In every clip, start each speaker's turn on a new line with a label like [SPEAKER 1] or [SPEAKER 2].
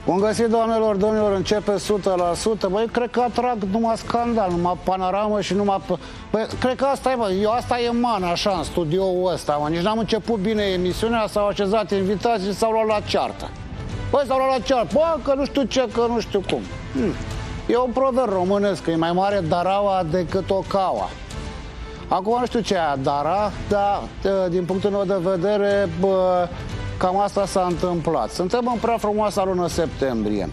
[SPEAKER 1] Bun găsit, doamnelor, domnilor, începe 100%. Băi, cred că atrag numai scandal, numai panoramă și numai... Băi, cred că asta e, bă, asta e man, așa, în studioul ăsta, mă. Nici n-am început bine emisiunea, s-au așezat invitații și s-au luat la ceartă. Băi, s-au luat la ceartă, bă, că nu știu ce, că nu știu cum. E un proverb românesc, că e mai mare daraua decât o caua. Acum nu știu ce e dara, dar din punctul meu de vedere, bă, cam asta s-a întâmplat. Suntem în prea frumoasa lună septembrie.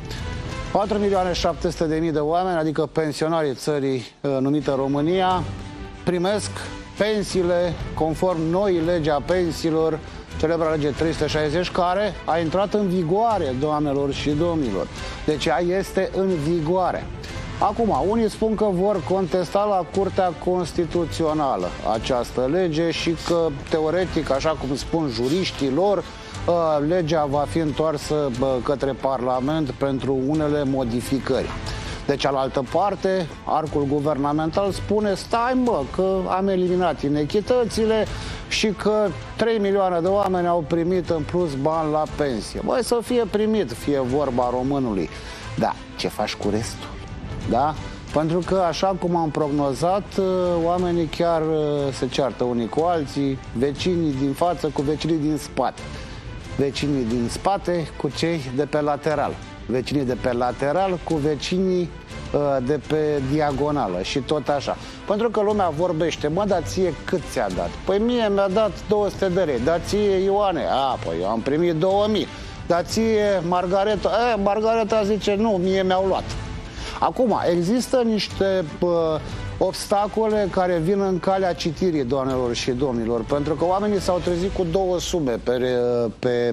[SPEAKER 1] 4.700.000 de oameni, adică pensionarii țării numită România, primesc pensiile conform noii legi a pensiilor, celebra lege 360, care a intrat în vigoare, doamnelor și domnilor. Deci ea este în vigoare. Acum, unii spun că vor contesta la Curtea Constituțională această lege și că, teoretic, așa cum spun juriștii lor, legea va fi întoarsă către Parlament pentru unele modificări. De cealaltă parte, arcul guvernamental spune: stai, bă, că am eliminat inechitățile și că 3 milioane de oameni au primit în plus bani la pensie. Băi, să fie primit, fie vorba românului. Da, ce faci cu restul? Da? Pentru că, așa cum am prognozat, oamenii chiar se ceartă unii cu alții, vecinii din față cu vecinii din spate. Vecinii din spate cu cei de pe lateral. Vecinii de pe lateral cu vecinii de pe diagonală și tot așa. Pentru că lumea vorbește: mă, dar ție cât ți-a dat? Păi mie mi-a dat 200 de lei. Dar ție, Ioane? Păi eu am primit 2000. Dar ție, Margareta? Margareta zice: nu, mie mi-au luat. Acum, există niște obstacole care vin în calea citirii, doamnelor și domnilor, pentru că oamenii s-au trezit cu două sume pe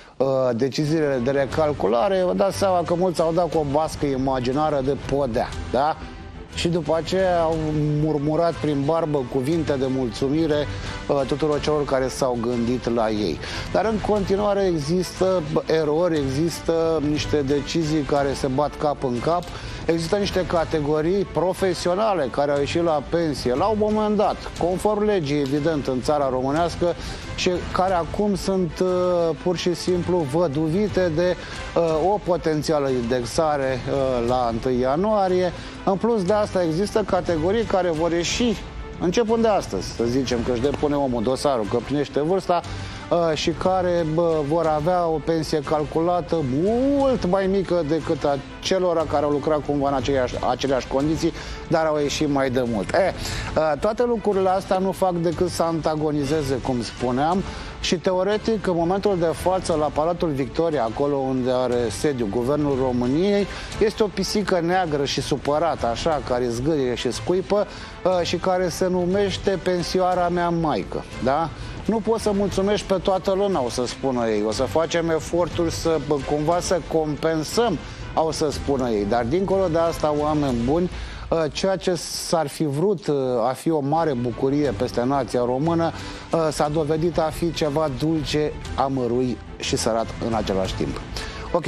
[SPEAKER 1] deciziile de recalculare. Vă dați seama că mulți au dat cu o bască imaginară de podea, da? Și după aceea au murmurat prin barbă cuvinte de mulțumire tuturor celor care s-au gândit la ei. Dar în continuare există erori, există niște decizii care se bat cap în cap. Există niște categorii profesionale care au ieșit la pensie la un moment dat, conform legii, evident, în țara românească, și care acum sunt pur și simplu văduvite de o potențială indexare la 1 ianuarie. În plus de asta, există categorii care vor ieși începând de astăzi, să zicem, că își depune omul dosarul, că plinește vârsta, și care vor avea o pensie calculată mult mai mică decât a celor care au lucrat cumva în aceleași condiții, dar au ieșit mai de mult. Toate lucrurile astea nu fac decât să antagonizeze, cum spuneam, și teoretic, în momentul de față, la Palatul Victoria, acolo unde are sediu Guvernul României, este o pisică neagră și supărată, așa, care zgârie și scuipă și care se numește pensioara mea maică, da? Nu poți să mulțumești pe toată lumea, o să spună ei. O să facem eforturi să cumva să compensăm, o să spună ei. Dar dincolo de asta, oameni buni, ceea ce s-ar fi vrut a fi o mare bucurie peste nația română s-a dovedit a fi ceva dulce, amărui și sărat în același timp. Ok,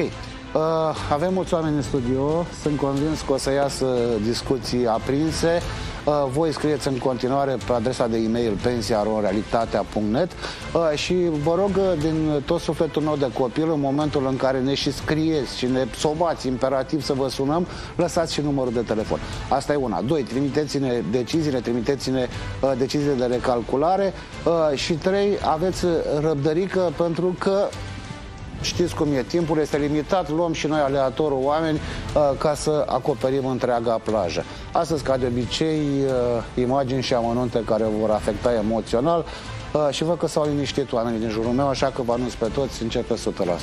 [SPEAKER 1] avem mulți oameni în studio. Sunt convins că o să iasă discuții aprinse. Voi scrieți în continuare pe adresa de e-mail pensia@realitatea.net și vă rog din tot sufletul meu de copil, în momentul în care ne și scrieți și ne sobați imperativ să vă sunăm, lăsați și numărul de telefon. Asta e una. 2. Trimiteți-ne deciziile, trimiteți-ne deciziile de recalculare și 3. Aveți răbdărică, pentru că știți cum e, timpul este limitat, luăm și noi aleatorul oameni ca să acoperim întreaga plajă. Astăzi, ca de obicei, imagini și amănunte care vor afecta emoțional și văd că s-au liniștit oamenii din jurul meu, așa că vă anunț pe toți, începe 100%.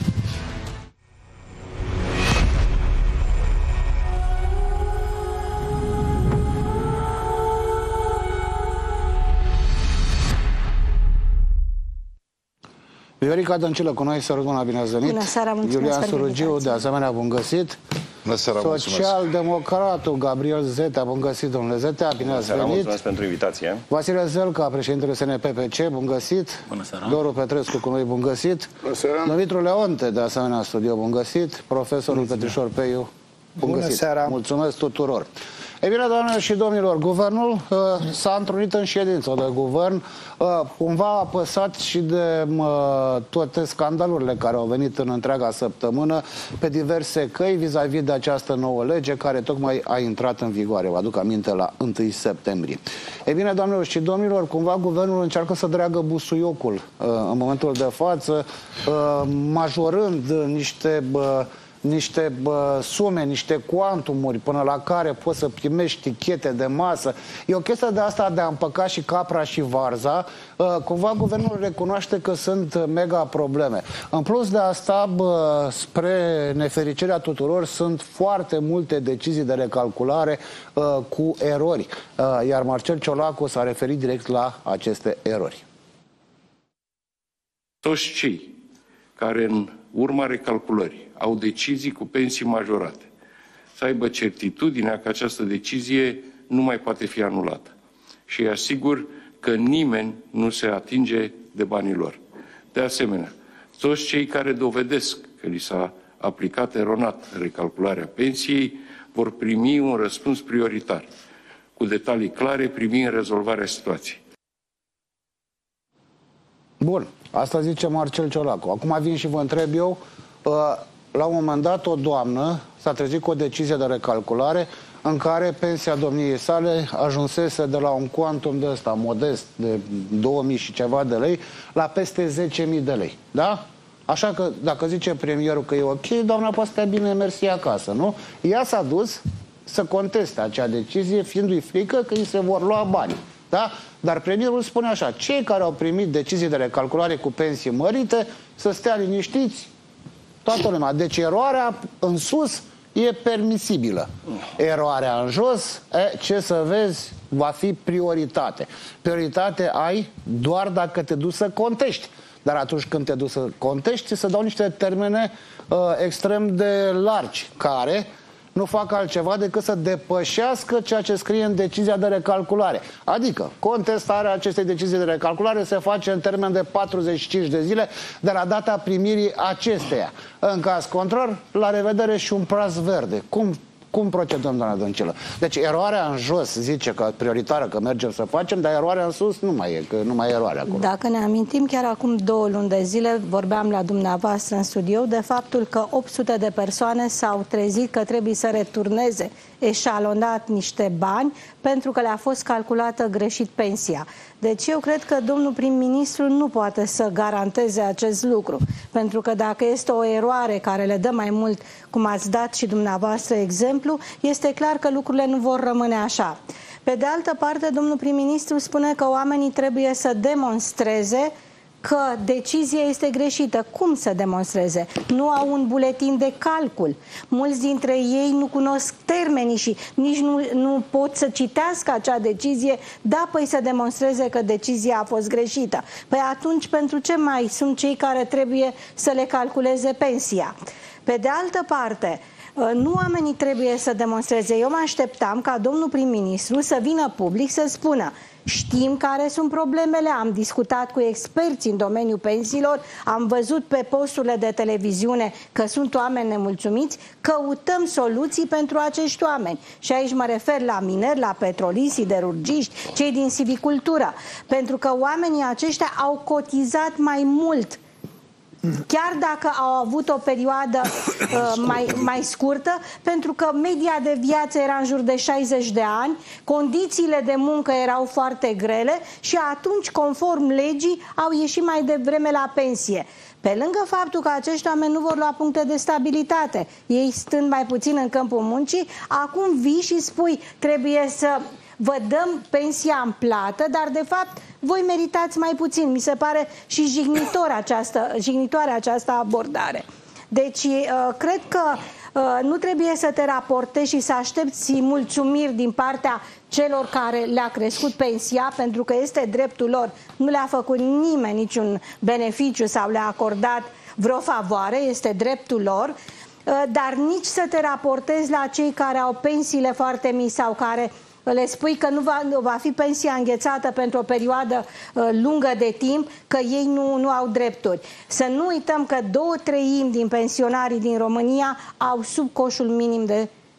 [SPEAKER 1] Viorica Dăncilă cu noi, Sărăduna, bine ați venit.
[SPEAKER 2] Bună seara, mulțumesc.
[SPEAKER 1] Iulian Surugiu, de asemenea, bun găsit.
[SPEAKER 3] Bună seara,
[SPEAKER 1] Social-democratul Gabriel Zetea, bun găsit, domnule Zetea, bine ați venit.
[SPEAKER 4] Mulțumesc pentru invitație.
[SPEAKER 1] Vasile Zelca, președintele SNPPC, bun găsit.
[SPEAKER 5] Bună seara.
[SPEAKER 1] Doru Petrescu cu noi, bun găsit.
[SPEAKER 3] Bună seara.
[SPEAKER 1] Dumitru Leonte, de asemenea, studio, bun găsit. Profesorul Petrișor Peiu, bun găsit.
[SPEAKER 5] Seara.
[SPEAKER 1] Mulțumesc tuturor. Ei bine, doamnelor și domnilor, guvernul s-a întrunit în ședință de guvern, cumva apăsat și de toate scandalurile care au venit în întreaga săptămână pe diverse căi vis-a-vis de această nouă lege care tocmai a intrat în vigoare, vă aduc aminte, la 1 septembrie. Ei bine, doamnelor și domnilor, cumva guvernul încearcă să dreagă busuiocul în momentul de față, majorând niște sume, niște cuantumuri până la care poți să primești tichete de masă. E o chestie de asta de a împăca și capra și varza. Cumva guvernul recunoaște că sunt mega probleme. În plus de asta, spre nefericirea tuturor, sunt foarte multe decizii de recalculare cu erori. Iar Marcel Ciolacu s-a referit direct la aceste erori.
[SPEAKER 2] Toți cei care în urma recalculării au decizii cu pensii majorate, să aibă certitudinea că această decizie nu mai poate fi anulată. Și îi asigur că nimeni nu se atinge de banii lor. De asemenea, toți cei care dovedesc că li s-a aplicat eronat recalcularea pensiei vor primi un răspuns prioritar, cu detalii clare privind rezolvarea situației.
[SPEAKER 1] Bun, asta zice Marcel Ciolacu. Acum vin și vă întreb eu, la un moment dat o doamnă s-a trezit cu o decizie de recalculare în care pensia domniei sale ajunsese de la un cuantum de ăsta modest de 2000 și ceva de lei la peste 10.000 de lei, da? Așa că dacă zice premierul că e ok, doamna poate să bine mersi acasă, nu? Ea s-a dus să conteste acea decizie, fiindu-i frică că îi se vor lua bani, da? Dar premierul spune așa: cei care au primit decizii de recalculare cu pensii mărite să stea liniștiți, toată lumea. Deci eroarea în sus e permisibilă. Eroarea în jos, ce să vezi, va fi prioritate. Prioritate ai doar dacă te duci să contești. Dar atunci când te duci să contești, se dau niște termene extrem de largi, care nu fac altceva decât să depășească ceea ce scrie în decizia de recalculare. Adică, contestarea acestei decizii de recalculare se face în termen de 45 de zile de la data primirii acesteia. În caz contrar, la revedere și un praz verde. Cum procedăm, doamna Dăncilă? Deci eroarea în jos zice că prioritară, că mergem să facem, dar eroarea în sus nu mai e, că nu mai e eroare acolo.
[SPEAKER 3] Dacă ne amintim, chiar acum 2 luni de zile vorbeam la dumneavoastră în studio de faptul că 800 de persoane s-au trezit că trebuie să returneze eșalonat niște bani pentru că le-a fost calculată greșit pensia. Deci eu cred că domnul prim-ministru nu poate să garanteze acest lucru, pentru că dacă este o eroare care le dă mai mult, cum ați dat și dumneavoastră exemplu, este clar că lucrurile nu vor rămâne așa. Pe de altă parte, domnul prim-ministru spune că oamenii trebuie să demonstreze că decizia este greșită. Cum să demonstreze? Nu au un buletin de calcul. Mulți dintre ei nu cunosc termenii și nici nu pot să citească acea decizie. Da, păi să demonstreze că decizia a fost greșită. Păi atunci pentru ce mai sunt cei care trebuie să le calculeze pensia? Pe de altă parte, nu oamenii trebuie să demonstreze. Eu mă așteptam ca domnul prim-ministru să vină public să spună: știm care sunt problemele, am discutat cu experți în domeniul pensiilor, am văzut pe posturile de televiziune că sunt oameni nemulțumiți, căutăm soluții pentru acești oameni. Și aici mă refer la mineri, la petroliști, siderurgiști, cei din silvicultură. Pentru că oamenii aceștia au cotizat mai mult, chiar dacă au avut o perioadă mai scurtă, pentru că media de viață era în jur de 60 de ani, condițiile de muncă erau foarte grele și atunci, conform legii, au ieșit mai devreme la pensie. Pe lângă faptul că acești oameni nu vor lua puncte de stabilitate, ei stând mai puțin în câmpul muncii, acum vii și spui: trebuie să vă dăm pensia în plată, dar de fapt voi meritați mai puțin. Mi se pare și jignitoare această abordare. Deci cred că nu trebuie să te raportezi și să aștepți mulțumiri din partea celor care le-a crescut pensia, pentru că este dreptul lor. Nu le-a făcut nimeni niciun beneficiu sau le-a acordat vreo favoare, este dreptul lor. Dar nici să te raportezi la cei care au pensiile foarte mici sau care le spui că nu va fi pensia înghețată pentru o perioadă lungă de timp, că ei nu au drepturi. Să nu uităm că 2/3 din pensionarii din România au sub coșul minim de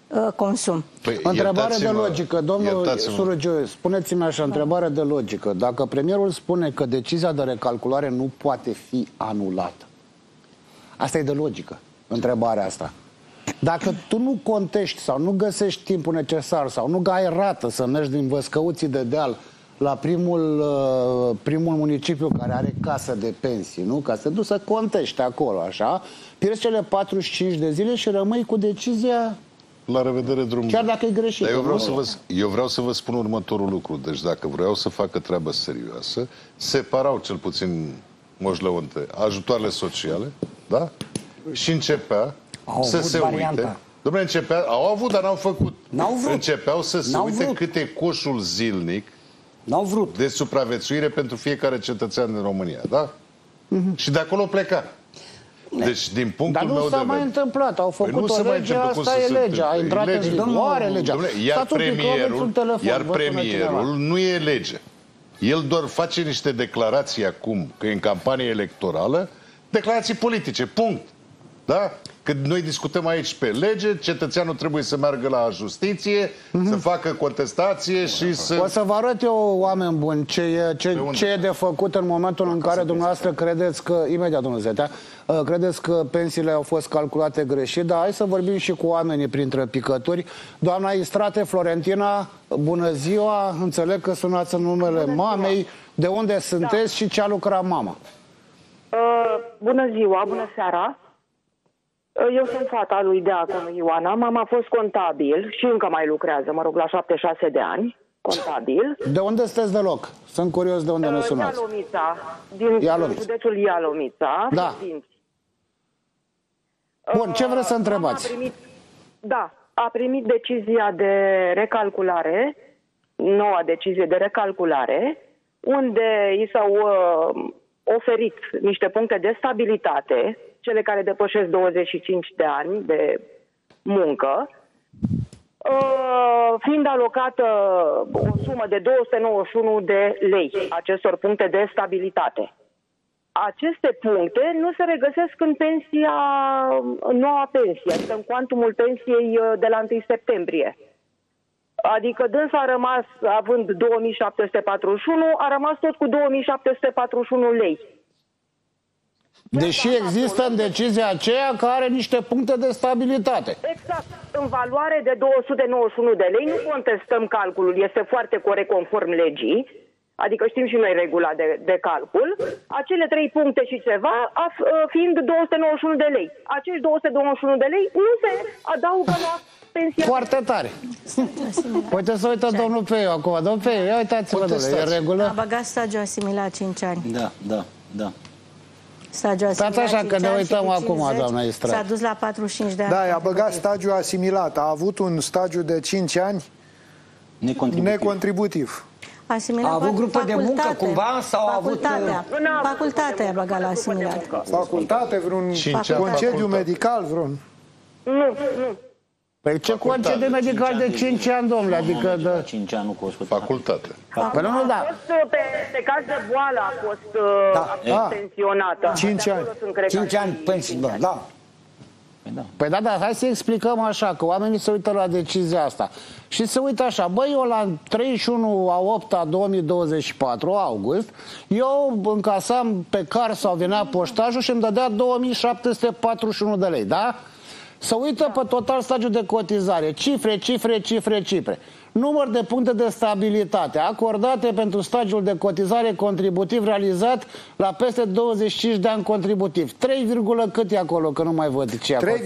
[SPEAKER 3] consum.
[SPEAKER 4] Păi,
[SPEAKER 1] întrebare de logică, domnul Surugiu, spuneți-mi așa, întrebare de logică. Dacă premierul spune că decizia de recalculare nu poate fi anulată, asta e de logică, întrebarea asta. Dacă tu nu contești sau nu găsești timpul necesar sau nu ai rată să mergi din Văscăuții de Deal la primul municipiu care are casă de pensii, nu? Ca să te duci să contești acolo, așa, pierzi cele 45 de zile și rămâi cu decizia.
[SPEAKER 4] La revedere, drum.
[SPEAKER 1] Chiar dacă e greșit.
[SPEAKER 4] Dar eu vreau să vă spun următorul lucru. Deci dacă vreau să facă treabă serioasă, separau cel puțin Moș-Lăunte ajutoarele sociale, da? Și începea să se uite. Dom'le, începea, au avut, dar n-au făcut. Începeau să se uite cât e coșul zilnic de supraviețuire pentru fiecare cetățean din România, da? Și de acolo pleca. Deci, din punctul meu de vedere...
[SPEAKER 1] Dar nu s-a mai întâmplat, au făcut o lege, asta e legea, a intrat în vigoare legea.
[SPEAKER 4] Iar premierul nu e lege. El doar face niște declarații acum, că e în campanie electorală, declarații politice, punct. Da? Când noi discutăm aici pe lege, cetățeanul trebuie să meargă la justiție, să facă contestație și să...
[SPEAKER 1] O să vă arăt eu, oameni buni, ce e de făcut în momentul în care dumneavoastră credeți că, imediat domnul Zetea, credeți că pensiile au fost calculate greșit, dar hai să vorbim și cu oamenii printre picături. Doamna Istrate Florentina, bună ziua, înțeleg că sunați în numele mamei, de unde sunteți și ce a lucrat mama?
[SPEAKER 5] Bună ziua, bună seara. Eu sunt fata lui Deaconu Ioana. Mama a fost contabil și încă mai lucrează, mă rog, la 76 de ani, contabil.
[SPEAKER 1] De unde sunteți deloc? Sunt curios de unde ne sunați.
[SPEAKER 5] Ialomița, din județul Ialomița.
[SPEAKER 1] Da. Bun, ce vreți să întrebați?
[SPEAKER 5] A primit decizia de recalculare, noua decizie de recalculare, unde i s-au oferit niște puncte de stabilitate, cele care depășesc 25 de ani de muncă, fiind alocată o sumă de 291 de lei acestor puncte de stabilitate. Aceste puncte nu se regăsesc în pensia, în noua pensie, adică în cuantumul pensiei de la 1 septembrie. Adică dânsa a rămas, având 2741, a rămas tot cu 2741 lei.
[SPEAKER 1] Deși există în decizia aceea că are niște puncte de stabilitate.
[SPEAKER 5] Exact. În valoare de 291 de lei, nu contestăm calculul, este foarte corect conform legii, adică știm și noi regula de calcul, acele 3 puncte și ceva fiind 291 de lei. Acești 291 de lei nu se adaugă la pensia.
[SPEAKER 1] Foarte tare. Uite să uită domnul Peiu acum. Domnul Peiu, ia uitați-vă, domnule, e regulă.
[SPEAKER 3] A băgat stagiul asimilat 5 ani.
[SPEAKER 6] Da.
[SPEAKER 1] Stați așa că ne uităm acum, doamna Istrate.
[SPEAKER 3] S-a dus la 45 de ani.
[SPEAKER 7] Da, i-a băgat stagiul asimilat. A avut un stagiu de 5 ani necontributiv.
[SPEAKER 3] Asimilat,
[SPEAKER 6] a avut grupă de muncă cumva sau a avut...
[SPEAKER 3] Facultatea a băgat la asimilat.
[SPEAKER 7] Facultate, vreun concediu medical, vreun...
[SPEAKER 5] Nu.
[SPEAKER 1] Păi ce concediu medical de 5 ani, domnule? Adică de...
[SPEAKER 6] 5 ani nu costă.
[SPEAKER 4] Facultate.
[SPEAKER 1] Păi nu, da.
[SPEAKER 5] Pe caz de boală a fost pensionată.
[SPEAKER 7] 5 ani.
[SPEAKER 6] 5 ani pensii, da.
[SPEAKER 1] Păi da, hai să explicăm așa, că oamenii se uită la decizia asta. Și se uită așa, băi, eu la 31/8/2024, august, eu încasam pe car sau venea poștajul și îmi dădea 2741 de lei, da? Se uită pe total stagiul de cotizare, cifre, număr de puncte de stabilitate acordate pentru stagiul de cotizare contributiv realizat la peste 25 de ani contributiv. 3, cât e acolo, că nu mai văd ce e acolo.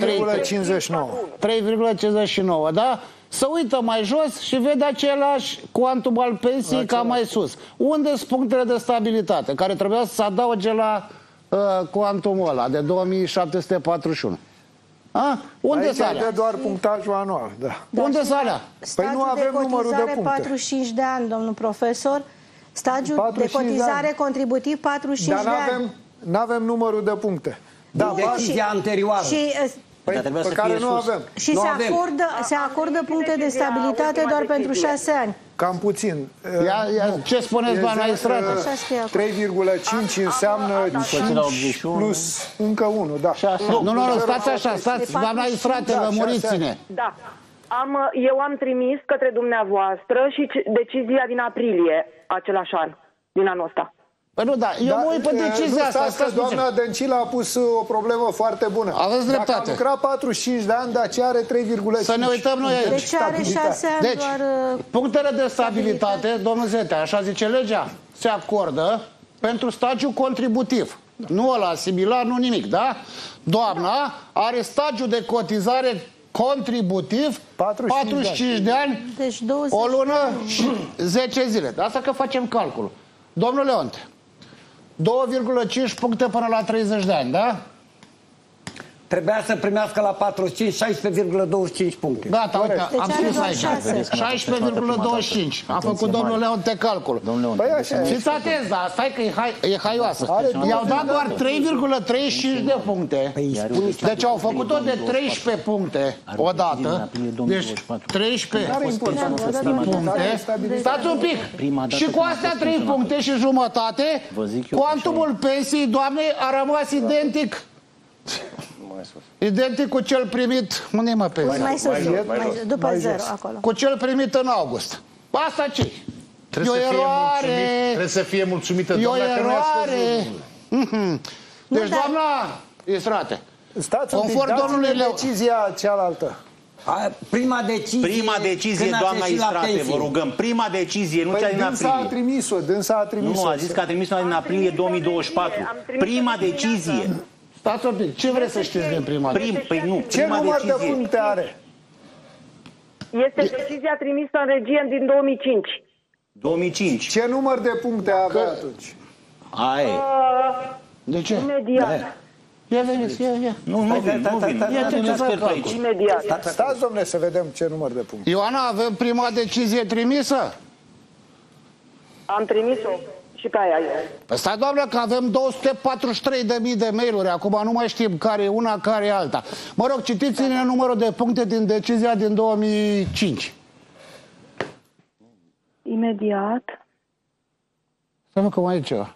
[SPEAKER 1] 3,59, da? Se uită mai jos și vede același cuantum al pensiei ca mai sus. Unde sunt punctele de stabilitate care trebuia să se adauge la cuantumul ăla de 2741? Unde s-a alea?
[SPEAKER 7] doar punctajul anual, da.
[SPEAKER 1] Unde s-a alea?
[SPEAKER 7] Păi nu avem numărul de puncte.
[SPEAKER 3] 45 de ani, domnul profesor. Stagiul de cotizare contributiv 45 de ani.
[SPEAKER 7] Nu avem numărul de puncte.
[SPEAKER 6] Da, decizia anterioară.
[SPEAKER 7] Pe care nu avem.
[SPEAKER 3] Și se acordă puncte de stabilitate doar pentru 6 ani.
[SPEAKER 7] Cam puțin.
[SPEAKER 1] Ce spuneți, doamna Istrate?
[SPEAKER 7] 3,5 înseamnă 5 plus încă 1, da.
[SPEAKER 1] Nu, stați așa, doamna Istrate, lămuriți-ne.
[SPEAKER 5] Da. Eu am trimis către dumneavoastră și decizia din aprilie același an, din anul ăsta.
[SPEAKER 1] Păi nu, da, eu mă uit pe decizia asta.
[SPEAKER 7] Doamna Dăncilă a pus o problemă foarte bună.
[SPEAKER 1] Aveți dreptate.
[SPEAKER 7] Dacă a lucrat 45 de ani, dar ce are 3,5.
[SPEAKER 1] Să ne uităm noi aici.
[SPEAKER 3] Deci are 6 ani
[SPEAKER 1] deci,
[SPEAKER 3] doar...
[SPEAKER 1] punctele de stabilitate, domnul Zetea, așa zice legea, se acordă pentru stagiu contributiv. Nu ăla similar, nu nimic, da? Doamna are stagiu de cotizare contributiv 45 de ani,
[SPEAKER 3] deci 20
[SPEAKER 1] o lună și 10 zile. De asta că facem calculul. Domnul Leonte, 2,5 puncte până la 30 de ani, da?
[SPEAKER 6] Trebuia să primească la 45 16,25 puncte.
[SPEAKER 1] Gata, uite,
[SPEAKER 3] deci
[SPEAKER 1] am scris aici. 16,25. A făcut domnul Leonte calcul. Fiți atenți, dar stai că e haioasă. I-au dat doar 3,35 de puncte. Deci au făcut-o de 13 puncte odată. Deci 13 puncte. Stați un pic. Și cu astea 3 puncte și jumătate, cuantumul pensiei doamnei a rămas identic. Identic cu cel primit, unde mă pe
[SPEAKER 3] mai sus, după 0 acolo.
[SPEAKER 1] Cu cel primit în august. Asta ce?
[SPEAKER 4] Trebuie să fie mulțumită
[SPEAKER 1] e o
[SPEAKER 4] doamna că nu a
[SPEAKER 1] eroare. Deci, doamna Istrate, conform domnului Leu,
[SPEAKER 7] decizia cealaltă.
[SPEAKER 6] Prima decizie,
[SPEAKER 8] doamna Istrate, vă rugăm. Prima decizie, nu cea din aprilie.
[SPEAKER 7] Dânsa a trimis-o.
[SPEAKER 8] Nu, a zis că a trimis-o din aprilie 2024. Prima decizie.
[SPEAKER 1] Stați un pic, ce vreți să știți din prima decizie?
[SPEAKER 8] Păi nu,
[SPEAKER 7] ce număr de puncte are?
[SPEAKER 5] Este decizia trimisă în regie din 2005.
[SPEAKER 8] 2005.
[SPEAKER 7] Ce număr de puncte avea atunci?
[SPEAKER 8] Aia e.
[SPEAKER 1] De ce?
[SPEAKER 5] Imediat.
[SPEAKER 1] Ia veniți, ia.
[SPEAKER 8] Nu vin.
[SPEAKER 5] Imediat.
[SPEAKER 7] Stați, domnule, să vedem ce număr de puncte.
[SPEAKER 1] Ioana, avem prima decizie trimisă?
[SPEAKER 5] Am trimis-o și pe aia.
[SPEAKER 1] Păi stai, doamnă, că avem 243.000 de mail-uri. Acum nu mai știm care e una, care e alta. Mă rog, citiți-ne numărul de puncte din decizia din 2005.
[SPEAKER 5] Imediat.
[SPEAKER 1] Stai, mă, că mai e ceva.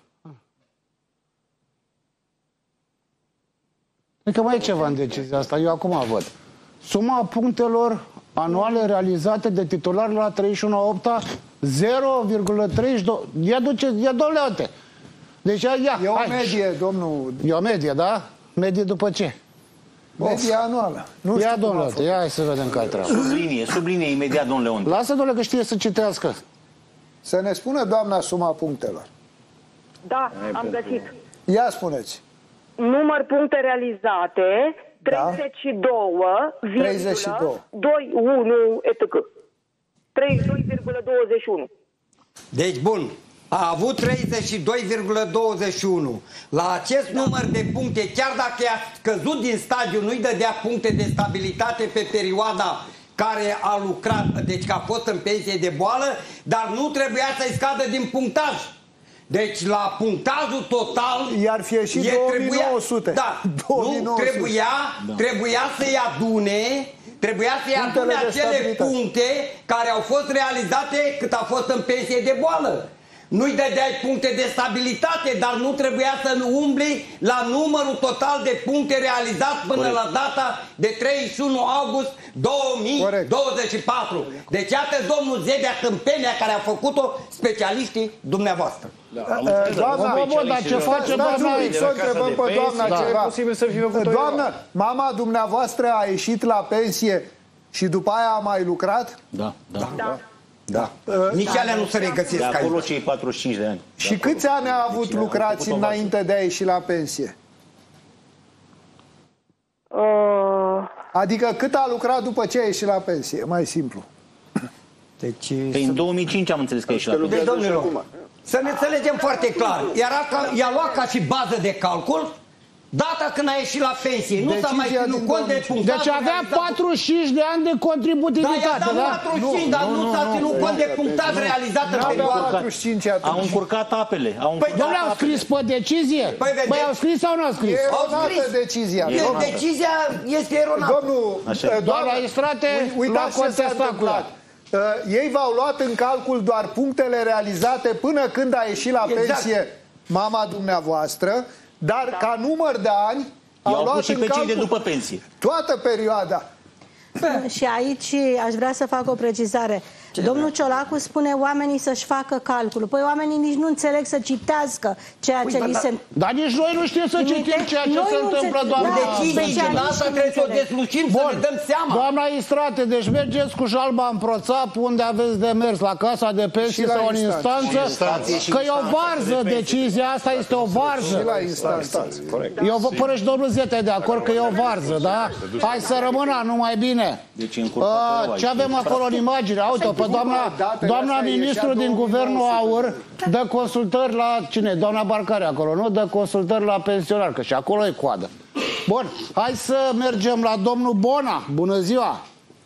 [SPEAKER 1] Că mai e ceva în decizia asta, eu acum văd. Suma punctelor anuale realizate de titular la 31/8, 0,32. Ia domnule Leonte. Deci ia,
[SPEAKER 7] e o medie, domnul.
[SPEAKER 1] E o medie, da? Medie după ce?
[SPEAKER 7] Media anuală. Nu
[SPEAKER 1] ia, domnule Leonte, ia hai să vedem care treabă.
[SPEAKER 8] Sublinie imediat, domnule Leonte.
[SPEAKER 1] Lasă, domnule, că știe să citească.
[SPEAKER 7] Să ne spună, doamna, suma punctelor.
[SPEAKER 5] Da, am găsit.
[SPEAKER 7] Ia spuneți.
[SPEAKER 5] Număr puncte realizate, 32,21 etc. 32,21.
[SPEAKER 6] Deci, bun, a avut 32,21. La acest număr de puncte, chiar dacă i-a scăzut din stadiu, nu-i dădea puncte de stabilitate pe perioada care a lucrat, deci că a fost în pensie de boală, dar nu trebuia să-i scadă din punctaj. Deci la punctajul total
[SPEAKER 7] i-ar fi ieșit 2900.
[SPEAKER 6] Da, 2900. Nu trebuia să-i adune, acele puncte care au fost realizate cât a fost în pensie de boală. Nu-i dădeai puncte de stabilitate, dar nu trebuia să nu umbli la numărul total de puncte realizat până la data de 31 august 2024. Deci iată domnul Zedea tâmpenia care a făcut-o specialiștii dumneavoastră.
[SPEAKER 7] Doamna, ce face doamna? Să întrebăm pe doamna ceva. Doamnă, mama dumneavoastră a ieșit la pensie și după aia a mai lucrat?
[SPEAKER 6] Da. Nici alea nu se regăsesc aici.
[SPEAKER 8] Acolo cei 45 de ani.
[SPEAKER 7] Și câți ani a avut lucrați înainte de a ieși la pensie? Adică cât a lucrat după ce a ieșit la pensie? Mai simplu.
[SPEAKER 6] Deci
[SPEAKER 8] în 2005 am înțeles că a ieșit la pensie.
[SPEAKER 6] Deci, domnilor, să ne înțelegem foarte clar. I-a luat ca și bază de calcul data când a ieșit la pensie. Nu s-a mai ținut cont de punctaj.
[SPEAKER 1] Deci avea 45 de ani de contributivitate,
[SPEAKER 6] da? Da, 45, dar nu s-a ținut cont de punctaj realizat în perioada.
[SPEAKER 8] Au încurcat apele.
[SPEAKER 1] Dom'le, au scris pe decizie? Băi, au scris sau nu au scris?
[SPEAKER 7] Au scris decizia.
[SPEAKER 6] Decizia este eronată.
[SPEAKER 1] Doamna Istrate l-a contestat cu ea.
[SPEAKER 7] Ei v-au luat în calcul doar punctele realizate până când a ieșit la pensie mama dumneavoastră, dar ca număr de ani au luat
[SPEAKER 8] și
[SPEAKER 7] în
[SPEAKER 8] pe cei
[SPEAKER 7] calcul
[SPEAKER 8] de după pensie.
[SPEAKER 7] toată perioada.
[SPEAKER 3] Și aici aș vrea să fac o precizare. Domnul Ciolacu spune oamenii să-și facă calculul. Păi oamenii nici nu înțeleg să citească ceea ce li se...
[SPEAKER 1] Dar nici noi nu știm să citim ceea ce se întâmplă, doamna.
[SPEAKER 6] Decizii din asta trebuie să o deslușim, să ne dăm seama.
[SPEAKER 1] Doamna Istrate, deci mergeți cu jalba în proțap unde aveți de mers, la casa de pensii sau în instanță, că e o varză decizia asta, este o varză.
[SPEAKER 7] Și la instanță.
[SPEAKER 1] Eu vă părăși domnul Zete de acord că e o varză, da? Hai să rămână numai bine. Ce avem acolo în imagine? Uite, pe doamna ministru din Guvernul Aur dă consultări la cine? Doamna Barcare acolo, nu? Dă consultări la pensionari, că și acolo e coadă. Bun, hai să mergem la domnul Bona. Bună ziua!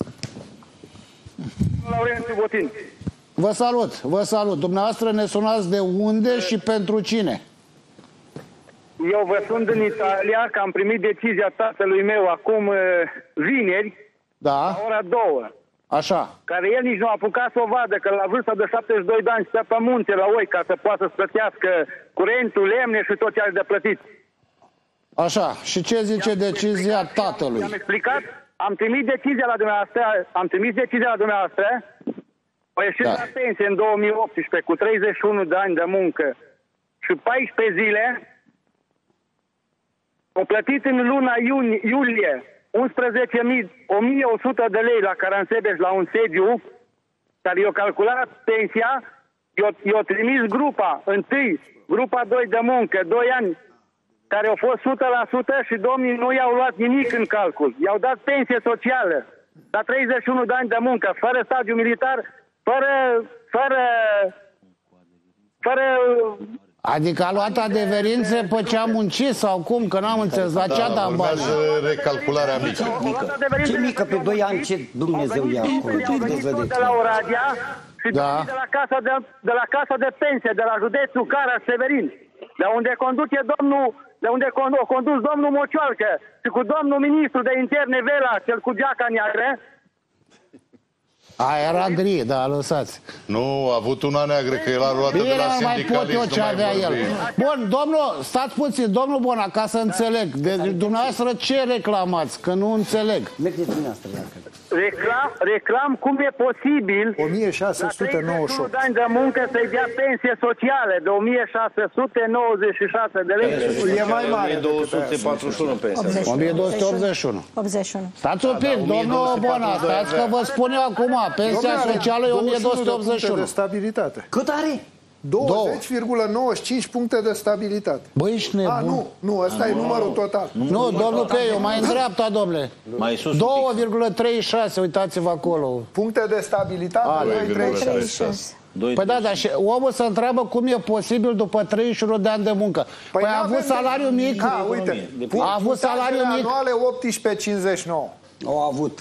[SPEAKER 9] Laurențiu Botin.
[SPEAKER 1] Vă salut, vă salut. Dumneavoastră ne sunați de unde și pentru cine?
[SPEAKER 9] Eu vă sunt din Italia, că am primit decizia tatălui meu acum vineri,
[SPEAKER 1] da,
[SPEAKER 9] la ora 2.
[SPEAKER 1] Așa.
[SPEAKER 9] Care el nici nu a apucat să o vadă, că la vârsta de 72 de ani stă pe munte la oi ca să poată să plătească curentul, lemne și tot ce are de plătit.
[SPEAKER 1] Așa. Și ce zice decizia tatălui?
[SPEAKER 9] Am explicat, am trimis decizia la dumneavoastră, o ieșit la pensie în 2018 cu 31 de ani de muncă și 14 zile, o plătit în luna iulie 11.100 de lei la Caransebeș la un sediu, care i-a calculat pensia, i-a trimis grupa 2 de muncă, 2 ani, care au fost 100% și domnii nu i-au luat nimic în calcul. I-au dat pensie socială la 31 de ani de muncă, fără stagiu militar, fără
[SPEAKER 1] Adică a luat adeverințe pe ce a muncit sau cum? Că n-am înțeles. La ce a dat bani?
[SPEAKER 4] Recalcularea mică.
[SPEAKER 6] Ce mică pe 2 ani? Ce Dumnezeu ia acolo?
[SPEAKER 9] De la Oradea și de la casa de pensie, de la județul Caraș-Severin, de unde conduce a condus domnul Mocioalcă și cu domnul ministru de interne Vela, cel cu geaca neagră.
[SPEAKER 1] Era gri, da, lăsați.
[SPEAKER 4] Nu, a avut una neagră, că el a luat de la
[SPEAKER 1] sindicalist. Bine, mai pot eu ce avea el. Bun, domnul, stați puțin, domnul Bona, ca să înțeleg. Dumneavoastră ce reclamați? Că nu înțeleg.
[SPEAKER 9] Reclam cum e posibil
[SPEAKER 7] 1698
[SPEAKER 9] de ani de muncă să-i dea pensie sociale de 1696 de lei.
[SPEAKER 7] E mai mare.
[SPEAKER 8] 1241 pensie.
[SPEAKER 1] 1281.
[SPEAKER 3] 81.
[SPEAKER 1] Stați un pic, domnul Bona, stați că vă spun eu acum, pensia socială e 1281.
[SPEAKER 7] de stabilitate.
[SPEAKER 6] Cât are?
[SPEAKER 7] 20,95 puncte de stabilitate.
[SPEAKER 1] Băi, ești nebun.
[SPEAKER 7] Nu, ăsta e numărul total.
[SPEAKER 1] Nu, domnul Peiu, mai în dreapta, domnule. 2,36, uitați-vă acolo.
[SPEAKER 7] Puncte de stabilitate, 2,36.
[SPEAKER 1] Păi da, dar și omul se întreabă cum e posibil după 31 de ani de muncă. Păi a avut salariu mic. A avut salariu mic.
[SPEAKER 7] Anuale 18,59.
[SPEAKER 6] Au avut.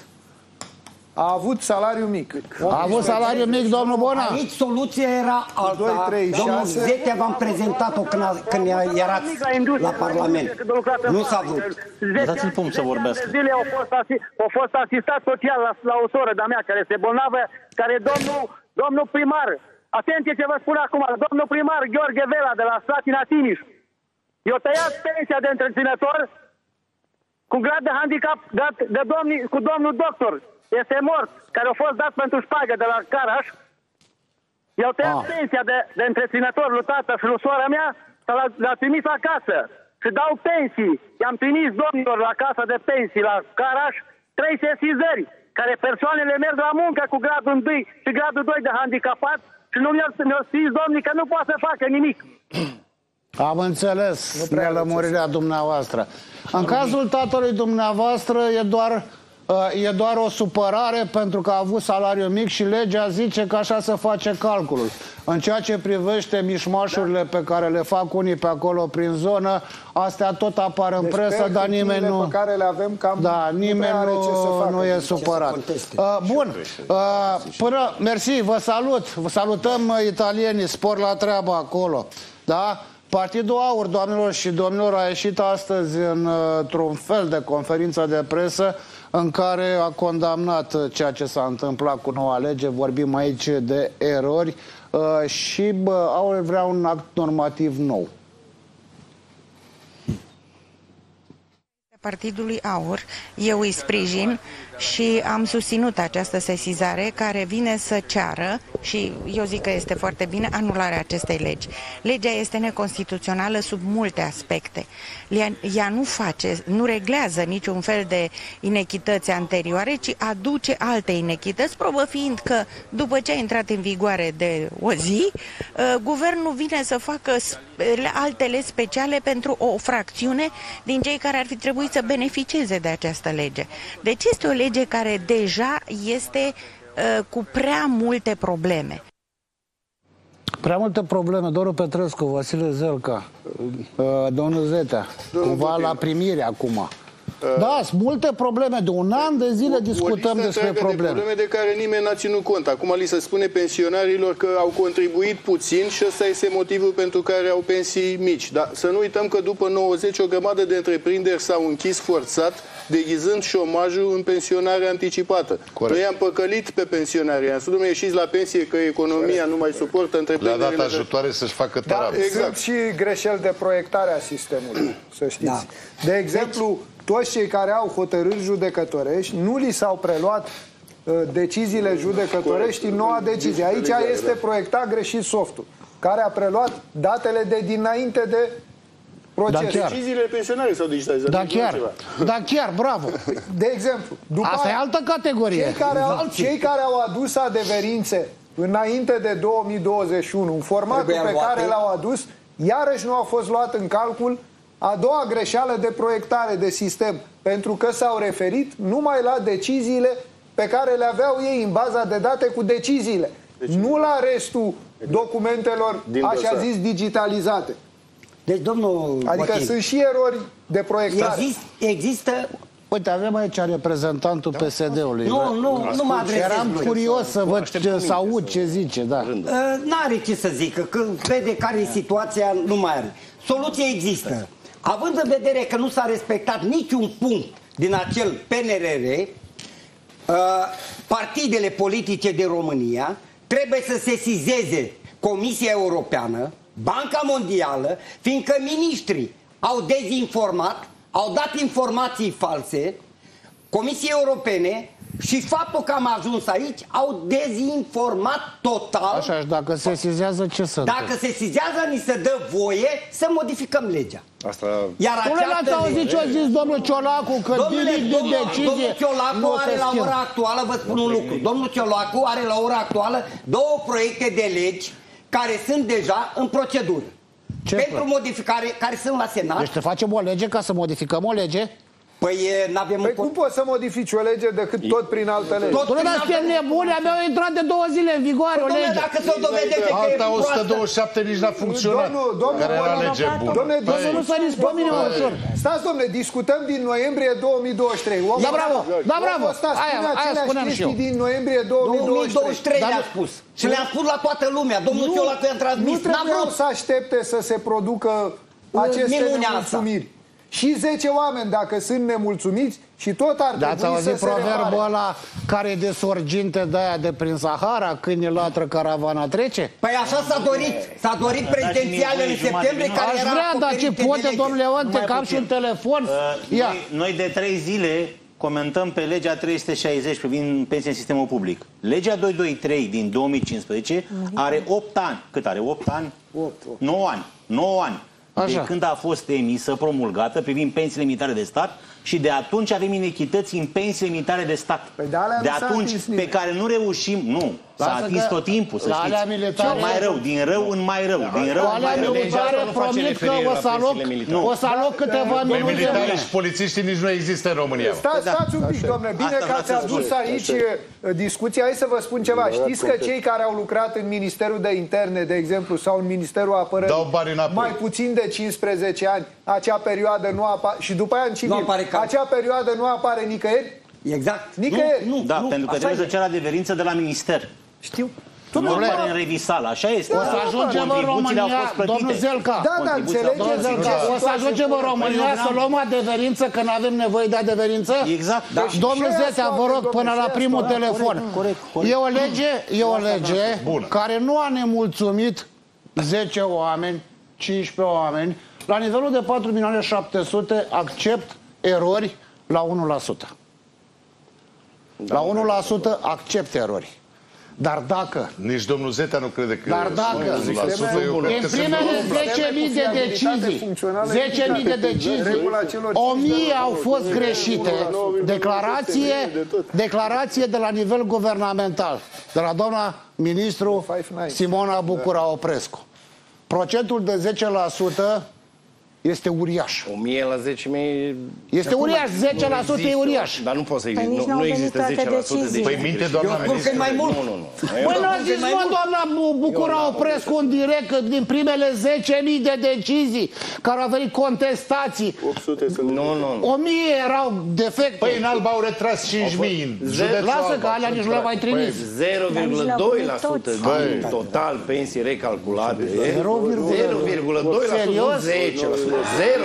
[SPEAKER 7] A avut salariu mic.
[SPEAKER 1] A avut salariu mic, domnul Bona?
[SPEAKER 6] Aici soluția era alta. Domnul Zete v-am prezentat-o când erați la Parlament. Nu s-a vrut.
[SPEAKER 8] Dați-l pumn să vorbească.
[SPEAKER 9] Zile au fost asistat social la o soră de-a mea care este bolnavă, care domnul primar, atenție ce vă spun acum, domnul primar Gheorghe Vela de la Slatina Timiș, i-a tăiat pensia de întreținător cu grad de handicap cu domnul doctor. Este mort, care a fost dat pentru șpagă de la Caraș. I-au tăiat pensia de întreținător lui tată și lui sora mea, l-a trimis acasă. Și dau pensii. I-am trimis domnilor la casa de pensii la Caraș 3 sesizări, care persoanele merg la muncă cu gradul 1 și gradul 2 de handicapat și nu mi-au scris domnii că nu poate să facă nimic.
[SPEAKER 1] Am înțeles nelămurirea dumneavoastră. În cazul tatălui dumneavoastră e doar o supărare pentru că a avut salariu mic și legea zice că așa se face calculul. În ceea ce privește mișmașurile pe care le fac unii pe acolo prin zonă, astea tot apar în presă, dar nimeni nu...
[SPEAKER 7] Pe care le avem
[SPEAKER 1] nimeni nu e supărat. Bun, mersi, vă salut. Vă salutăm italienii, spor la treabă acolo. Da? Partidul Aur, doamnelor și domnilor, a ieșit astăzi într-un fel de conferință de presă în care a condamnat ceea ce s-a întâmplat cu noua lege. Vorbim aici de erori și Aur vrea un act normativ nou.
[SPEAKER 10] Partidului AUR, eu îi sprijin și am susținut această sesizare care vine să ceară, și eu zic că este foarte bine, anularea acestei legi. Legea este neconstituțională sub multe aspecte. Ea nu reglează niciun fel de inechități anterioare, ci aduce alte inechități, probă fiind că după ce a intrat în vigoare de o zi, guvernul vine să facă altele speciale pentru o fracțiune din cei care ar fi trebuit să beneficieze de această lege. Deci este o lege care deja este cu prea multe probleme.
[SPEAKER 1] Prea multe probleme, domnul Petrescu, Vasile Zelca, domnul Zetea, cumva la primire acum. Da, sunt multe probleme. De un an de zile discutăm despre probleme.
[SPEAKER 11] De care nimeni n-a ținut cont. Acum li se spune pensionarilor că au contribuit puțin și ăsta este motivul pentru care au pensii mici. Dar să nu uităm că după 90 o grămadă de întreprinderi s-au închis forțat, deghizând șomajul în pensionare anticipată.
[SPEAKER 4] Corect.
[SPEAKER 11] Noi am păcălit pe pensionari. I-am spus, domnule, ieșiți la pensie că economia nu mai suportă întreprinderile.
[SPEAKER 4] Le-a dat ajutoare să-și facă tarab.
[SPEAKER 7] Da, exact. Sunt și greșeli de proiectare a sistemului, să știți. Da. De exemplu, toți cei care au hotărâri judecătorești, nu li s-au preluat deciziile judecătorești în noua decizie. Aici este proiectat greșit softul, care a preluat datele de dinainte de proces.
[SPEAKER 11] Da, deciziile pensionare s-au digitalizat.
[SPEAKER 1] Da, chiar, bravo.
[SPEAKER 7] De exemplu,
[SPEAKER 1] asta e altă categorie.
[SPEAKER 7] Cei care au adus adeverințe înainte de 2021, în formatul pe care l-au adus, iarăși nu au fost luat în calcul. A doua greșeală de proiectare de sistem, pentru că s-au referit numai la deciziile pe care le aveau ei în baza de date cu deciziile, nu la restul documentelor, așa zis, digitalizate.
[SPEAKER 6] Deci, domnul
[SPEAKER 7] Adică
[SPEAKER 6] Botin,
[SPEAKER 7] sunt și erori de proiectare.
[SPEAKER 6] Există...
[SPEAKER 1] Uite, avem aici reprezentantul PSD-ului.
[SPEAKER 6] Nu mă adresez.
[SPEAKER 1] Eram curios să văd, să aud ce zice. Da.
[SPEAKER 6] N-are ce să zică, când vede care e situația, nu mai are. Soluția există. Având în vedere că nu s-a respectat niciun punct din acel PNRR, partidele politice din România trebuie să sesizeze Comisia Europeană, Banca Mondială, fiindcă miniștrii au dezinformat, au dat informații false Comisiei Europene și faptul că am ajuns aici au dezinformat total.
[SPEAKER 1] Așa, și dacă se sesizează, ce să
[SPEAKER 6] Dacă se sesizează, ni se dă voie să modificăm legea.
[SPEAKER 11] Asta...
[SPEAKER 1] Iar această auzit ce a zis domnul Ciolacu, că
[SPEAKER 6] domnul Ciolacu are la ora actuală, vă spun un lucru, domnul Ciolacu are la ora actuală 2 proiecte de legi care sunt deja în procedură. Pentru modificare, care sunt la Senat.
[SPEAKER 1] Deci te facem o lege ca să modificăm o lege?
[SPEAKER 6] Păi n-avem...
[SPEAKER 7] Păi cum poți să modifici o lege decât tot prin alte legi?
[SPEAKER 1] Dom'le, dar suntem nebuni, abia au intrat de 2 zile în vigoare o lege.
[SPEAKER 6] Dacă se dovedește că e proastă...
[SPEAKER 4] Alta 127 nici n-a funcționat. Care era lege bună.
[SPEAKER 1] Dom'le, nu s-a pe mine ușor.
[SPEAKER 7] Stați, dom'le, discutăm din noiembrie 2023.
[SPEAKER 1] Da, bravo, da, bravo. Aia spuneam și eu.
[SPEAKER 7] Din noiembrie 2023
[SPEAKER 6] le-a spus. Și le-a spus la toată lumea. Domnul Ciolacu i-a transmis.
[SPEAKER 7] Nu trebuiau să aștepte să se producă aceste nemulțumiri. Și 10 oameni, dacă sunt nemulțumiți, și tot ar trebui să se repare.
[SPEAKER 1] Ați auzit proverbul ăla care e de sorginte de-aia de prin Sahara, câine latră, caravana trece?
[SPEAKER 6] Păi așa s-a dorit. S-a dorit prezidențiale în septembrie, care era...
[SPEAKER 1] Aș vrea, dar ce poate, domnule Leonte, că am și un telefon.
[SPEAKER 8] Noi de 3 zile comentăm pe legea 360 privind pensia în sistemul public. Legea 223 din 2015 are 8 ani. Cât are? 8 ani? 9 ani. 9 ani. De când a fost emisă, promulgată, privind pensiile militare de stat, și de atunci avem inechități în pensiile militare de stat. De atunci, pe care nu reușim, nu, s-a atins tot timpul, să știți. Mai rău, din rău în mai rău, din rău în mai rău.
[SPEAKER 1] Militare promit că o să aloc câteva minute.
[SPEAKER 4] Militari și polițiștii nici nu există în România.
[SPEAKER 7] Stați un pic, domnule, bine că ați adus aici discuția. Hai să vă spun ceva. Știți că cei care au lucrat în Ministerul de Interne, de exemplu, sau în Ministerul Apărării, mai puțin de 15 ani, acea perioadă nu apare, și după aia în civil, acea perioadă nu apare nicăieri?
[SPEAKER 6] Exact.
[SPEAKER 7] Nicăieri.
[SPEAKER 8] Da, pentru că trebuie să ceară adeverință de la minister.
[SPEAKER 7] Știu.
[SPEAKER 8] Nu apare în revisal, așa este.
[SPEAKER 1] O să ajungem în România, domnul Zelca. O să ajungem în România să luăm adeverință, că nu avem nevoie de adeverință?
[SPEAKER 8] Exact.
[SPEAKER 1] Domnul Zetea, vă rog, până la primul telefon. E o lege care nu a nemulțumit 10 oameni, 15 oameni. La nivelul de 4.700.000 accept erori la 1%. La 1% accept erori. Dar dacă...
[SPEAKER 4] Nici domnul Zetea nu crede că...
[SPEAKER 1] Dar dacă... În primele 10.000 de decizii, 10.000 de decizii, 1.000 au fost greșite. Declarație de la nivel guvernamental, de la doamna ministru Simona Bucura-Oprescu. Procentul de 10% este uriaș.
[SPEAKER 12] 1000 la 10.000...
[SPEAKER 1] Este uriaș, 10% e uriaș.
[SPEAKER 12] Dar nu poate să existe, nu există 10% de...
[SPEAKER 4] Păi minte doamna ministru.
[SPEAKER 12] Nu.
[SPEAKER 1] Păi nu a zis, mă, doamna Bucura-Oprescu în direct că din primele 10.000 de decizii care au venit contestații, 1.000 erau defecte.
[SPEAKER 4] Păi în Alba au retras 5.000 în județul
[SPEAKER 1] Lasă
[SPEAKER 4] Alba.
[SPEAKER 1] că alea nici nu le-au mai trimis.
[SPEAKER 12] 0,2% din total pensii recalculate. 0,2%, nu 10%. 0,2%.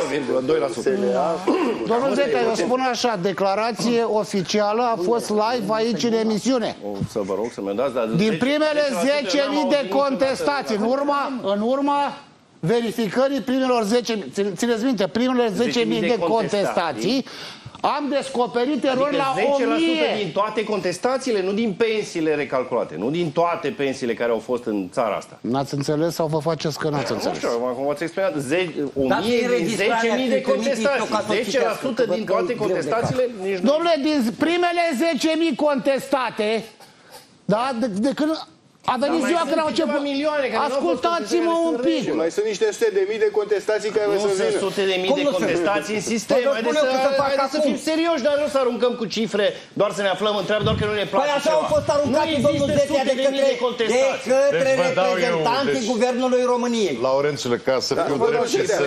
[SPEAKER 1] Domnul Zeca, eu spun așa, declarație oficială a fost live aici în emisiune.
[SPEAKER 12] Să vă rog să-mi dați, dar
[SPEAKER 1] din primele 10.000 de contestații, în urma verificării primelor 10.000, țineți minte, primelor 10.000 de contestații, am descoperit erori la
[SPEAKER 12] 10% din toate contestațiile, nu din pensiile recalculate, nu din toate pensiile care au fost în țara asta.
[SPEAKER 1] N-ați înțeles sau vă faceți că n-ați înțeles?
[SPEAKER 12] Nu știu, cum ați explicat, 1.000 din 10.000 de contestații, 10% din toate contestațiile...
[SPEAKER 1] Dom'le, din primele 10.000 contestate, da, de când... A venit ziua când au început. Ascultați-mă un pic.
[SPEAKER 11] Mai sunt niște sute de mii de contestații care
[SPEAKER 12] nu sunt sute de mii de contestații în sistem. Haideți să fim serioși, dar nu să aruncăm cu cifre, doar să ne aflăm în treabă, doar că nu ne place
[SPEAKER 6] ceva. Păi așa au fost aruncați, domnul Zetea, de către reprezentanții Guvernului României.
[SPEAKER 4] Laurențiule, ca să fiu drept și să...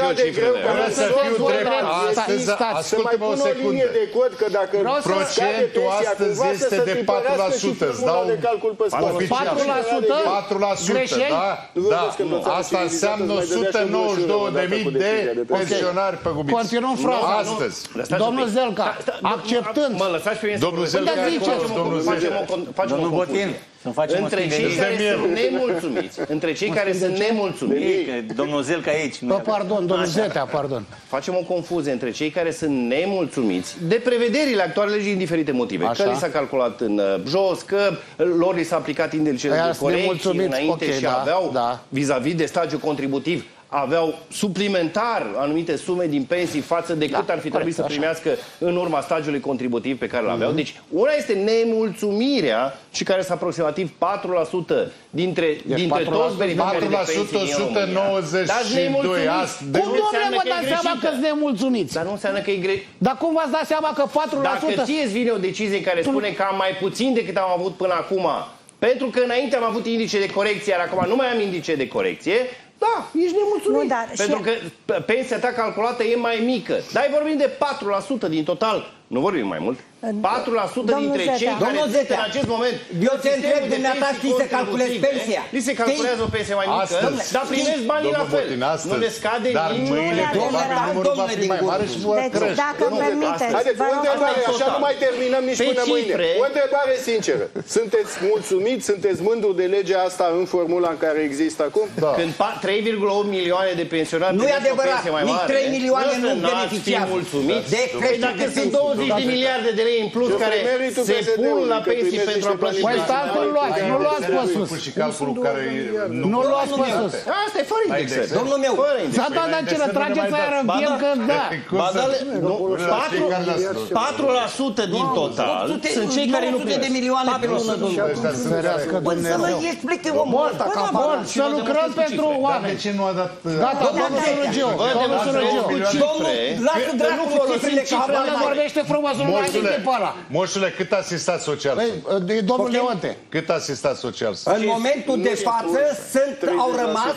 [SPEAKER 4] Să fiu drept astăzi, ascultă-mă o secundă. Procentul astăzi este de 4%. Îți dau
[SPEAKER 1] 4%? Greșeli?
[SPEAKER 4] Da. Asta înseamnă 192.000 de pensionari păgubiți.
[SPEAKER 1] Continuăm fraza.
[SPEAKER 4] Astăzi.
[SPEAKER 1] Domnul Zelca, acceptând.
[SPEAKER 12] Mă lăsați pe mine.
[SPEAKER 4] Domnul Zelca,
[SPEAKER 12] domnul Botin. Între cei care sunt nemulțumiți. Între cei care sunt nemulțumiți.
[SPEAKER 8] Domnul Zelca aici.
[SPEAKER 1] Pardon, domnul Zetea, pardon.
[SPEAKER 12] Facem o confuzie între cei care sunt nemulțumiți de prevederile actuale legii din diferite motive. Că li s-a calculat în jos, că lor li s-a aplicat indicele de corecție înainte și aveau, vis-a-vis de stagiul contributiv, aveau suplimentar anumite sume din pensii față de cât ar fi trebuit să primească în urma stagiului contributiv pe care îl aveau. Deci, una este nemulțumirea și care sunt aproximativ 4% dintre toți beneficiarii de pensii în România.
[SPEAKER 4] 4% 192.
[SPEAKER 1] Cum nu vă dați seama că sunt nemulțumiți?
[SPEAKER 12] Dar nu înseamnă că e greșit.
[SPEAKER 1] Dar cum v-ați dat seama că 4%...
[SPEAKER 12] Dacă ție îți vine o decizie care spune că am mai puțin decât am avut până acum, pentru că înainte am avut indice de corecție, iar acum nu mai am indice de corecție, da, ești nemulțumit. Pentru că pensia ta calculată e mai mică. Dar vorbim de 4% din total. Nu vorbim mai mult. 4% dintre cei care în acest moment...
[SPEAKER 6] Eu te întreb, dumneata, știi să calculezi pensia?
[SPEAKER 12] Li se calculează o pensie mai mică, dar primesc banii la fel. Nu le scade nici...
[SPEAKER 4] Dar numărul va fi mai mare și vor crește.
[SPEAKER 3] Dacă permiteți...
[SPEAKER 11] Haideți, o întrebare, așa nu mai terminăm nici până mâine. O întrebare sinceră. Sunteți mulțumiți, sunteți mândru de legea asta în formula în care există acum?
[SPEAKER 12] Când 3,8 milioane de pensionari
[SPEAKER 6] primesc o pensie mai mare, nici 3 milioane nu beneficiază.
[SPEAKER 12] Dacă sunt 20 de miliarde de lei în plus care se pun la pensii pentru a plăti.
[SPEAKER 1] Păi stați, nu luați pe sus. Nu luați pe sus.
[SPEAKER 12] Asta e fără indexări.
[SPEAKER 6] Domnul meu.
[SPEAKER 1] S-a dat de cele trageți aia răbiem că da.
[SPEAKER 12] 4% din total sunt cei care nu primesc.
[SPEAKER 6] de milioane pe lună, domnul. Să vă explice omul ăsta.
[SPEAKER 1] Bun, să lucrăm pentru oameni.
[SPEAKER 4] De ce nu a dat...
[SPEAKER 1] Gata, domnul Sărăgiu. Domnul Sărăgiu.
[SPEAKER 6] Lasă dracu cifrele că habar n-ai.
[SPEAKER 1] Vorbește frumos, nu mai zic pe ăla.
[SPEAKER 4] Moșule, cât asistat social sunt?
[SPEAKER 1] Domnul Leonte.
[SPEAKER 4] Cât asistat social sunt?
[SPEAKER 6] În momentul de față au rămas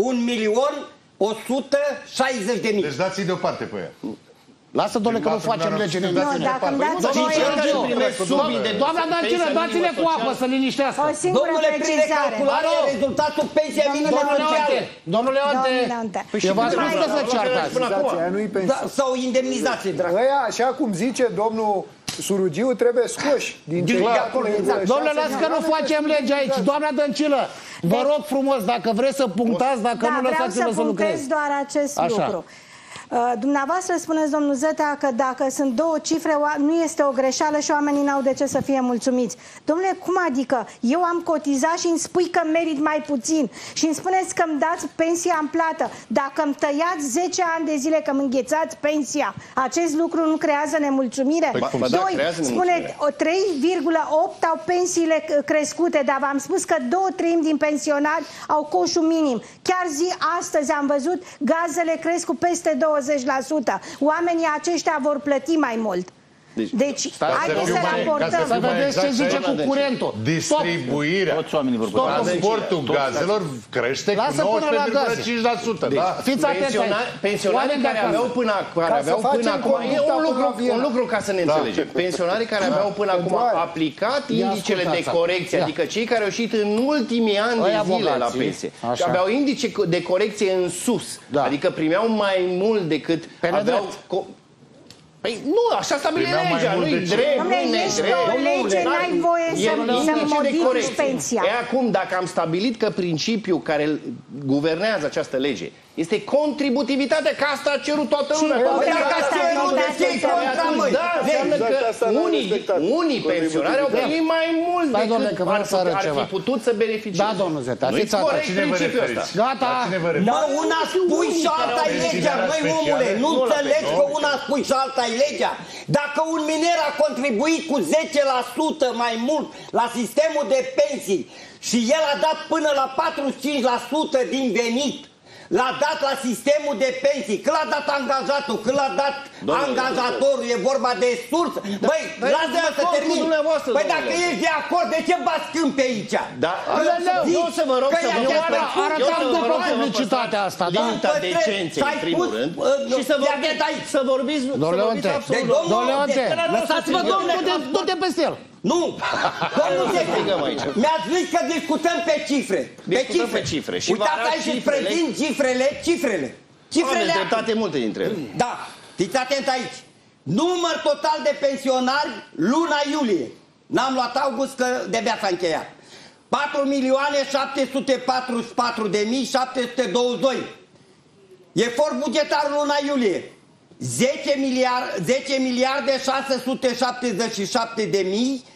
[SPEAKER 6] 1.160.000.
[SPEAKER 4] Deci dați-i deoparte pe ea.
[SPEAKER 1] Lasă, domnule, că nu facem lege.
[SPEAKER 3] Nu, dacă îmi dați
[SPEAKER 1] doamna Dancilă, dați-le cu apă să liniștească.
[SPEAKER 3] O singură precizare.
[SPEAKER 6] Rezultatul pensiei minimă sociale.
[SPEAKER 1] Domnule Leonte, v-ați spus că să ceartați.
[SPEAKER 6] Sau indemnizație, dragă.
[SPEAKER 7] Ăia, așa cum zice domnul Surugiu, trebuie scoși din ceilatul.
[SPEAKER 1] Domnule, lasă că nu facem lege aici. Doamna Dăncilă, vă rog frumos, dacă vreți să punctați, dacă nu, lăsați-vă să lucrez.
[SPEAKER 3] Vreau să punctez doar acest lucru. Dumneavoastră spuneți, domnul Zeta, că dacă sunt două cifre nu este o greșeală și oamenii n-au de ce să fie mulțumiți. Domnule, cum adică? Eu am cotizat și îmi spui că merit mai puțin și îmi spuneți că îmi dați pensia în plată. Dacă îmi tăiați 10 ani de zile, că îmi înghețați pensia, acest lucru nu creează nemulțumire? Doi, spuneți, 3,8 au pensiile crescute, dar v-am spus că 2/3 din pensionari au coșul minim. Chiar astăzi am văzut, gazele cresc cu peste 20%. Oamenii aceștia vor plăti mai mult. Deci, haideți să raportăm.
[SPEAKER 1] Să vedeți ce zice cu curentul.
[SPEAKER 4] Distribuirea, transportul gazelor crește cu 19,5%.
[SPEAKER 12] Fiți atenți. Pensionarii care aveau până acum, e un lucru ca să ne înțelegem. Pensionarii care aveau până acum aplicat indicele de corecție, adică cei care au ieșit în ultimii ani de zile la pensie și aveau indice de corecție în sus, adică primeau mai mult decât aveau... Păi nu, așa stabile legea, nu-i drept, nu-i nedrept.
[SPEAKER 3] Lege, n-ai voie să modifici pensia.
[SPEAKER 12] Acum, dacă am stabilit că principiul care guvernează această lege este contributivitatea, că asta a cerut toată lumea. Dacă a cerut de cei contra, măi. Da, înseamnă că unii pensionari au primit mai mult decât ar fi putut să beneficieze.
[SPEAKER 1] Da, domnul Zeta,
[SPEAKER 12] fiți atenți.
[SPEAKER 1] Gata.
[SPEAKER 6] Mă, una spui și alta e legea, măi omule, nu înțelegi că una spui și alta e legea? Dacă un miner a contribuit cu 10% mai mult la sistemul de pensii și el a dat până la 45% din venit, l-a dat la sistemul de pensii, că l-a dat angajatul, că l-a dat angajatorul, e vorba de sursă. Băi, lasă-mă să termin. Păi dacă ești de acord, de ce bați câmp pe aici?
[SPEAKER 12] Da, eu să vă rog să vă
[SPEAKER 1] arătăm după publicitatea asta, da?
[SPEAKER 12] Limita decenței, în primul rând, și să vorbiți absolut.
[SPEAKER 1] Domnule Leonte, lăsați-vă, domnule, du-te peste el.
[SPEAKER 6] Nu! Domnul Zeta, mi-ați zis că discutăm pe cifre.
[SPEAKER 12] Discutăm pe cifre.
[SPEAKER 6] Uitați aici și prezint cifrele.
[SPEAKER 12] Cifrele am dreptate multe dintre ele.
[SPEAKER 6] Da, fiți atent aici. Număr total de pensionari luna iulie. N-am luat august că de-abia s-a încheiat. 4.744.722. Efort bugetar luna iulie. 10 miliarde 677 de mii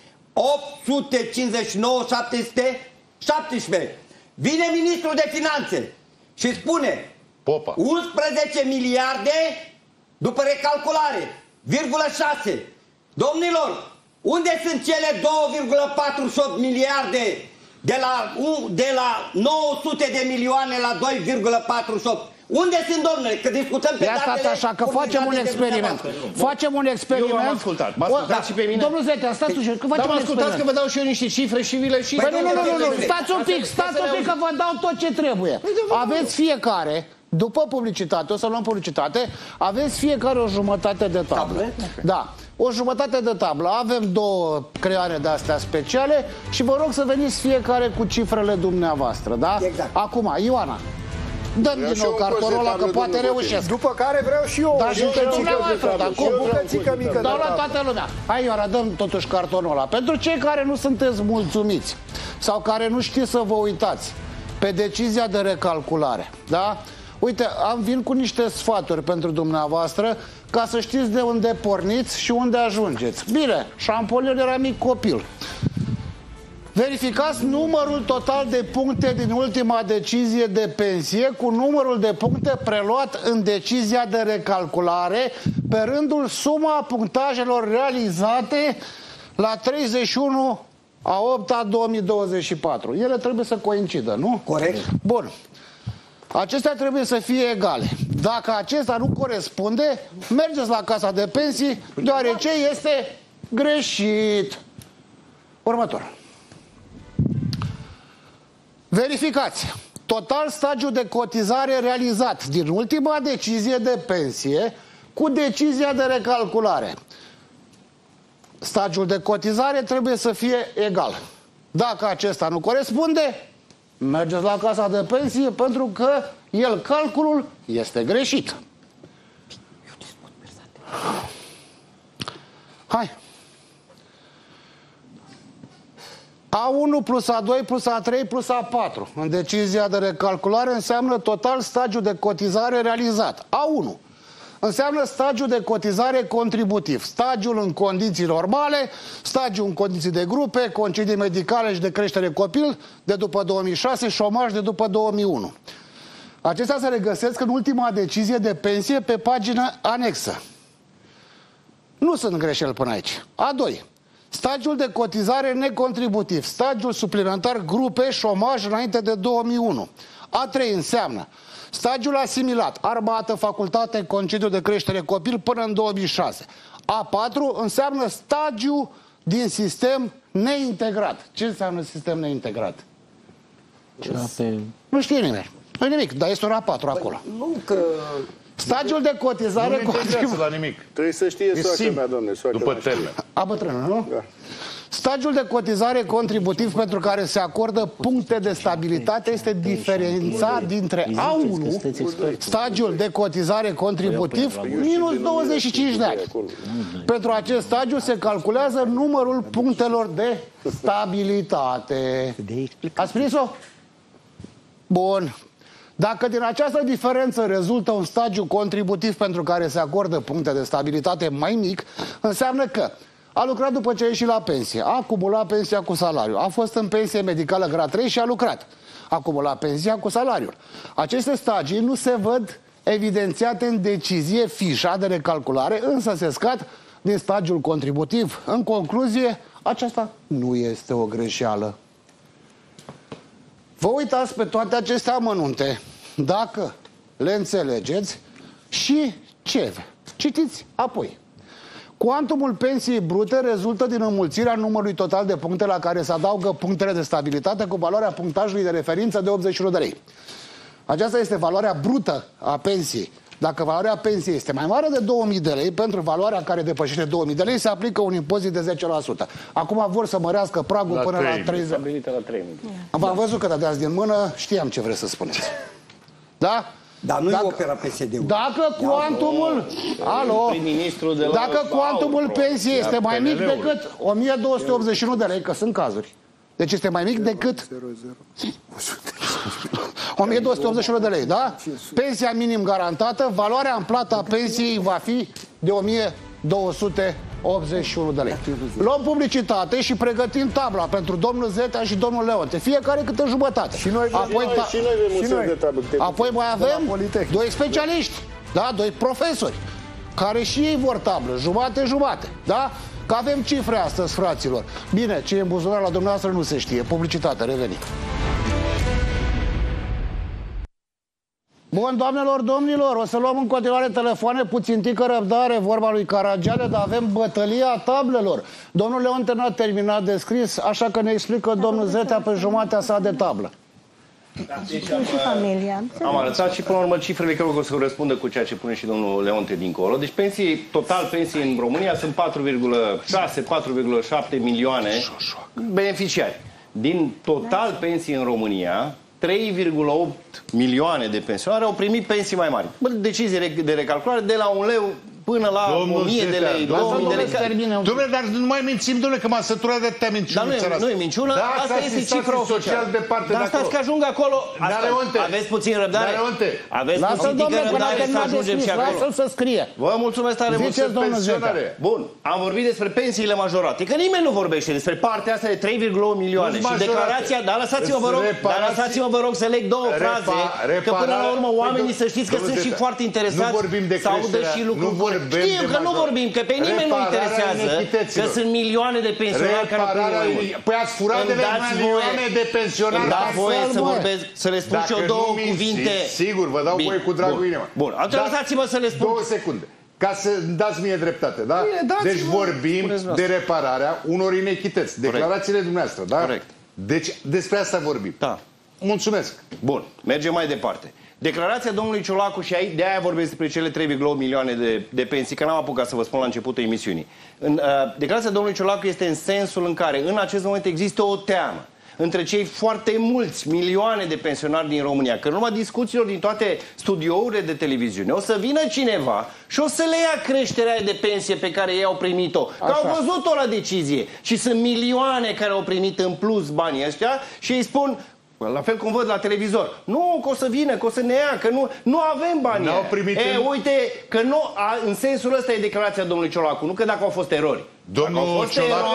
[SPEAKER 6] 859 717. Vine ministrul de finanțe și spune
[SPEAKER 4] Popa.
[SPEAKER 6] 11 miliarde după recalculare, 0,6. Domnilor, unde sunt cele 2,48 miliarde de la 900 de milioane la 2,48? Unde sunt, domnule? Că discutăm pe datele...
[SPEAKER 1] Așa că facem un experiment. Facem un experiment.
[SPEAKER 12] Eu am ascultat. M-a ascultat și pe mine.
[SPEAKER 1] Domnul Zeta, stați ușor, că facem un experiment.
[SPEAKER 12] Că vă dau și eu niște cifre și vi le și...
[SPEAKER 1] Păi nu, stați un pic că vă dau tot ce trebuie. Aveți fiecare, după publicitate, o să luăm publicitate, aveți fiecare o jumătate de tablă. Da. O jumătate de tablă. Avem 2 creioane de astea speciale și vă rog să veniți fiecare cu cifrele dumneavoastră, da?
[SPEAKER 6] Exact.
[SPEAKER 1] Acum, Ioana, dăm din nou cartonul ăla, că poate reușesc.
[SPEAKER 7] După care vreau și eu
[SPEAKER 1] dar și dumneavoastră, dar cum?
[SPEAKER 7] Dau
[SPEAKER 1] la toată lumea. Hai, Ioana, dăm totuși cartonul ăla. Pentru cei care nu sunteți mulțumiți sau care nu știți să vă uitați pe decizia de recalculare, da? Uite, am venit cu niște sfaturi pentru dumneavoastră ca să știți de unde porniți și unde ajungeți. Bine, Șampolion era mic copil. Verificați numărul total de puncte din ultima decizie de pensie cu numărul de puncte preluat în decizia de recalculare pe rândul suma punctajelor realizate la 31/8/2024. Ele trebuie să coincidă, nu?
[SPEAKER 6] Corect.
[SPEAKER 1] Bun. Acestea trebuie să fie egale. Dacă acesta nu corespunde, mergeți la casa de pensii, deoarece este greșit. Următor. Verificați. Total stagiul de cotizare realizat din ultima decizie de pensie cu decizia de recalculare. Stagiul de cotizare trebuie să fie egal. Dacă acesta nu corespunde, mergeți la casa de pensie pentru că calculul este greșit. Hai. A1 plus A2 plus A3 plus A4 în decizia de recalculare înseamnă total stagiul de cotizare realizat. A1. înseamnă stagiul de cotizare contributiv. Stagiul în condiții normale, stagiul în condiții de grupe, concedii medicale și de creștere copil de după 2006, șomaj de după 2001. Acestea se regăsesc în ultima decizie de pensie pe pagina anexă. Nu sunt greșeli până aici. A2. Stagiul de cotizare necontributiv, stagiul suplimentar grupe, șomaj înainte de 2001. A3 înseamnă stagiul asimilat, armată, facultate, concediu de creștere copil până în 2006. A4 înseamnă stagiul din sistem neintegrat. Ce înseamnă sistem neintegrat? Nu știe nimeni. Nu nimic, dar este un A4 acolo.
[SPEAKER 6] Nu că...
[SPEAKER 1] Stagiul de cotizare
[SPEAKER 4] contributiv. La nimic.
[SPEAKER 11] Trebuie să știe soacră mea, domne.
[SPEAKER 4] După termen.
[SPEAKER 1] A bătrână, nu? Da. Stagiul de cotizare contributiv pentru care se acordă puncte de stabilitate este diferența dintre A1, stagiul de cotizare contributiv, minus 25 de ani. Pentru acest stagiu se calculează numărul punctelor de stabilitate. Ați prins-o? Bun. Dacă din această diferență rezultă un stagiu contributiv pentru care se acordă puncte de stabilitate mai mic, înseamnă că a lucrat după ce a ieșit la pensie, a acumulat pensia cu salariu, a fost în pensie medicală grad 3 și a lucrat, a acumulat pensia cu salariul. Aceste stagii nu se văd evidențiate în decizie, fișa de recalculare, însă se scad din stagiul contributiv. În concluzie, aceasta nu este o greșeală. Vă uitați pe toate aceste amănunte, dacă le înțelegeți și ce? Citiți apoi. Cuantumul pensiei brute rezultă din înmulțirea numărului total de puncte la care se adaugă punctele de stabilitate cu valoarea punctajului de referință de 81 de lei. Aceasta este valoarea brută a pensiei. Dacă valoarea pensiei este mai mare de 2000 de lei, pentru valoarea care depășește 2000 de lei se aplică un impozit de 10%. Acum vor să mărească pragul până la 30. V-am văzut că dădeați din mână, știam ce vreți să spuneți. Da?
[SPEAKER 6] Dar nu-i opera PSD-ul.
[SPEAKER 1] Dacă cuantumul... Alo! Dacă cuantumul pensiei este mai mic decât 1281 de lei, că sunt cazuri. Deci este mai mic decât 1281 de lei, da? Pensia minim garantată, valoarea în plată a pensiei va fi de 1281 de lei. Luăm publicitate și pregătim tabla pentru domnul Zetea și domnul Leonte. Fiecare câte jumătate. Și noi apoi mai avem doi specialiști, da? Doi profesori, care și ei vor tablă, jumate-jumate, da? Că avem cifre astăzi, fraților. Bine, ce e în buzunar la dumneavoastră nu se știe. Publicitate, revenim. Bun, doamnelor, domnilor, o să luăm în continuare telefoane, puțin tică răbdare, vorba lui Caragiale, dar avem bătălia tablelor. Domnul Leonte n-a terminat de scris, așa că ne explică domnul Zetea pe jumatea sa de tablă.
[SPEAKER 12] Am arătat și până la urmă cifrele cred că o să răspundă cu ceea ce pune și domnul Leonte dincolo. Deci total pensii în România sunt 4,6-4,7 milioane beneficiari. Din total pensii în România, 3,8 milioane de pensionari au primit pensii mai mari. Decizie de recalculare de la 1 leu până la 1000 de lei, 2000 de lei.
[SPEAKER 4] Dom'le, dar nu mai mințim, dom'le, că m-a săturat de atâtea minciuni.
[SPEAKER 12] Dar nu e minciună, asta este cifra oficială. Dar stați că ajung acolo. Aveți puțin răbdare. Aveți puțin răbdare să ajungem și acolo.
[SPEAKER 1] Lasă-l să scrie.
[SPEAKER 12] Vă mulțumesc tare mult. Bun, am vorbit despre pensiile majorate. Că nimeni nu vorbește despre partea asta de 3,8 milioane. Și declarația, dar lăsați-mă vă rog să leg două fraze, că până la urmă oamenii să știți că sunt și foarte interesați să audă și lucruri. Știu că nu vorbim, că pe nimeni nu interesează că sunt milioane de pensionari care au primit.
[SPEAKER 4] Păi ați furat de milioane de pensionari.
[SPEAKER 12] Îmi dați voie să vorbesc, să le spun și eu două cuvinte.
[SPEAKER 4] Sigur, vă dau voie cu dragul inimă.
[SPEAKER 12] Bun, atunci lăsați-mă să le spun.
[SPEAKER 4] 2 secunde. Ca să dați mie dreptate, da? Deci vorbim de repararea unor inechități. Declarațiile dumneavoastră, da?
[SPEAKER 12] Corect.
[SPEAKER 4] Deci despre asta vorbim.
[SPEAKER 12] Da.
[SPEAKER 4] Mulțumesc.
[SPEAKER 12] Bun, mergem mai departe. Declarația domnului Ciolacu, și de aia vorbesc despre cele 3,8 milioane de pensii, că n-am apucat să vă spun la începutul emisiunii. Declarația domnului Ciolacu este în sensul în care în acest moment există o teamă între cei foarte mulți milioane de pensionari din România, că în urma discuțiilor din toate studiourile de televiziune o să vină cineva și o să le ia creșterea de pensie pe care ei au primit-o. Că au văzut-o la decizie și sunt milioane care au primit în plus banii ăștia și îi spun: La fel cum văd la televizor. Nu, că o să vină, că o să ne ia, că nu avem bani.
[SPEAKER 4] N-au primit
[SPEAKER 12] uite, că nu, în sensul ăsta e declarația domnului Ciolacu, nu că dacă au fost erori.
[SPEAKER 4] Domnul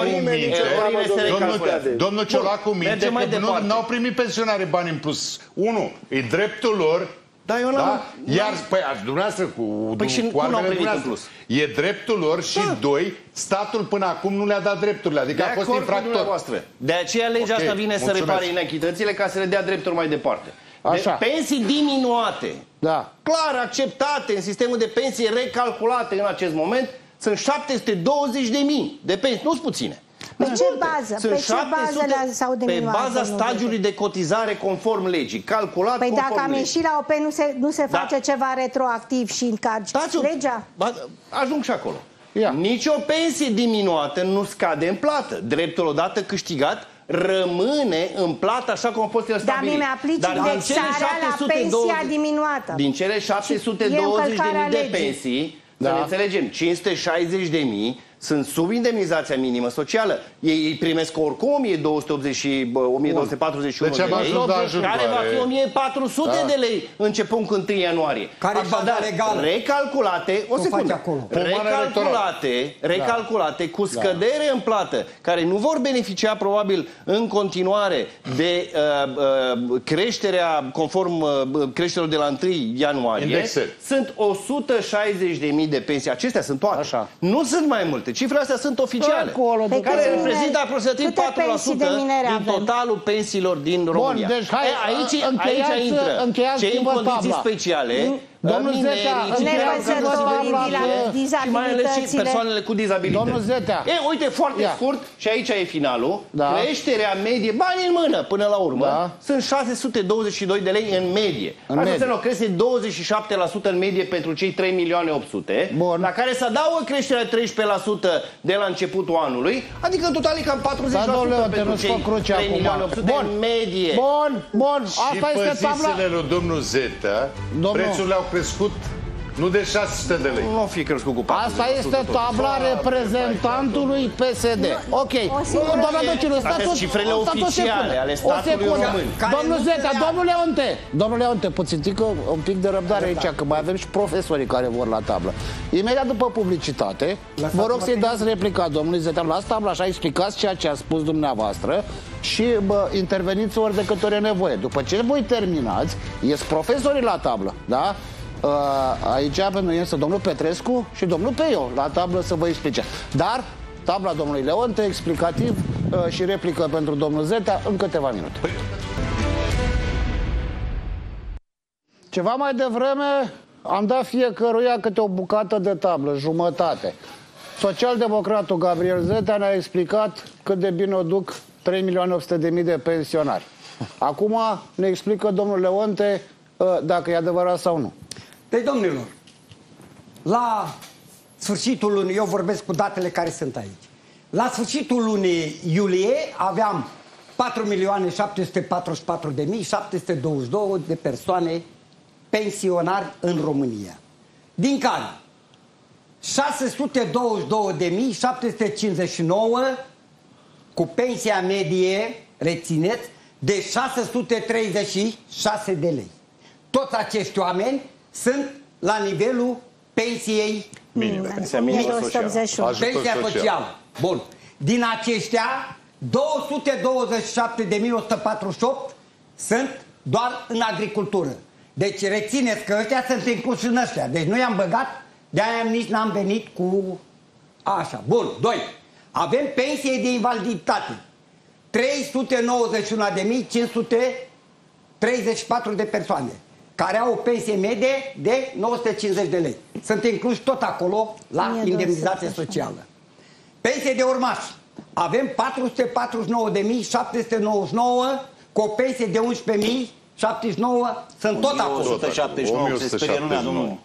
[SPEAKER 4] Ciolacu minte că nu au primit pensionarii bani în plus. 1. E dreptul lor.
[SPEAKER 12] Da, eu n-am...
[SPEAKER 4] Iar, dumneavoastră, cu arbele dumneavoastră, e dreptul lor și 2, statul până acum nu le-a dat drepturile, adică a fost infractor.
[SPEAKER 12] De aceea legea asta vine să repare inechitățile ca să le dea drepturi mai departe. Pensii diminuate, clar acceptate în sistemul de pensii recalculate în acest moment, sunt 720.000 de pensii, nu-s puține.
[SPEAKER 3] Pe ce bază? Pe ce bază s-au diminuat?
[SPEAKER 12] Pe baza stagiului de cotizare conform legii, calculat
[SPEAKER 3] conform
[SPEAKER 12] legii.
[SPEAKER 3] Păi dacă am ieșit la OP, nu se face ceva retroactiv și încarci legea?
[SPEAKER 12] Ajung și acolo. Nici o pensie diminuată nu scade în plată. Dreptul odată câștigat rămâne în plată așa cum a fost el stabilit.
[SPEAKER 3] Dar mi-mi aplici indexarea la pensia diminuată.
[SPEAKER 12] Din cele 720.000 de pensii, să ne înțelegem, 560.000 sunt sub indemnizația minimă socială. Ei primesc oricum 1241 de lei, care va fi 1400 de lei începând cu 1 ianuarie.
[SPEAKER 6] Care e baza legală?
[SPEAKER 12] Recalculate, o secundă, recalculate cu scădere în plată, care nu vor beneficia probabil în continuare de creșterea conform creșterilor de la 1 ianuarie. Sunt 160.000 de pensii. Acestea sunt toate. Nu sunt mai multe. Cifrele astea sunt oficiale, care reprezintă aproximativ 4% din totalul pensiilor din România.
[SPEAKER 1] Bun, deci
[SPEAKER 12] aici intră cei în condiții speciale, minerii, și mai ales și persoanele cu dizabilități.
[SPEAKER 1] Domnul Zetea.
[SPEAKER 12] Uite, foarte scurt, și aici e finalul, creșterea medie, bani în mână până la urmă, sunt 622 de lei în medie. Asta înseamnă o crește 27% în medie pentru cei 3.800.000, la care se adaugă creșterea 13% de la începutul anului, adică în total e cam 40% pentru cei 3.800.000 în medie.
[SPEAKER 1] Bun, asta este tabla.
[SPEAKER 4] Și pe zisele lui domnul Zetea, prețurile au crescut nu de 600 de lei.
[SPEAKER 12] Nu o fi crescut cu 40%.
[SPEAKER 1] Asta este tabla reprezentantului PSD. Ok.
[SPEAKER 12] Astea cifrele oficiale ale statului român.
[SPEAKER 1] Domnul Leonte, un pic de răbdare aici, că mai avem și profesorii care vor la tablă. Imediat după publicitate, vă rog să-i dați replica domnului Zetea. Luați tabla așa, explicați ceea ce a spus dumneavoastră și interveniți ori de câte ori e nevoie. După ce voi terminați, ies profesorii la tablă, da? Aici pentru noi este domnul Petrescu și domnul Peio la tablă să vă explice. Dar tabla domnului Leonte, explicativ și replică pentru domnul Zetea în câteva minute. Ceva mai devreme am dat fiecăruia câte o bucată de tablă, jumătate. Socialdemocratul Gabriel Zetea ne-a explicat cât de bine o duc 3.800.000 de pensionari. Acum ne explică domnul Leonte dacă e adevărat sau nu.
[SPEAKER 6] Deci, domnilor, la sfârșitul lunii, eu vorbesc cu datele care sunt aici, la sfârșitul lunii iulie aveam 4.744.722 de persoane pensionari în România, din care 622.759 cu pensia medie, rețineți, de 636 de lei. Toți acești oameni sunt la nivelul pensiei
[SPEAKER 12] minime. Pensia minimă socială.
[SPEAKER 6] Pensia socială. Bun. Din aceștia, 227.148 sunt doar în agricultură. Deci rețineți că ăștia sunt incluși în ăștia. Deci nu i-am băgat, de-aia nici n-am venit cu așa. Bun. 2. Avem pensie de invaliditate. 391.534 de persoane care au o pensie medie de 950 de lei. Sunt incluși tot acolo la indemnizație socială. Pensie de urmași. Avem 449.799 cu o pensie de 11.079, sunt tot acolo.
[SPEAKER 8] 179, se sperie lumea, domnul.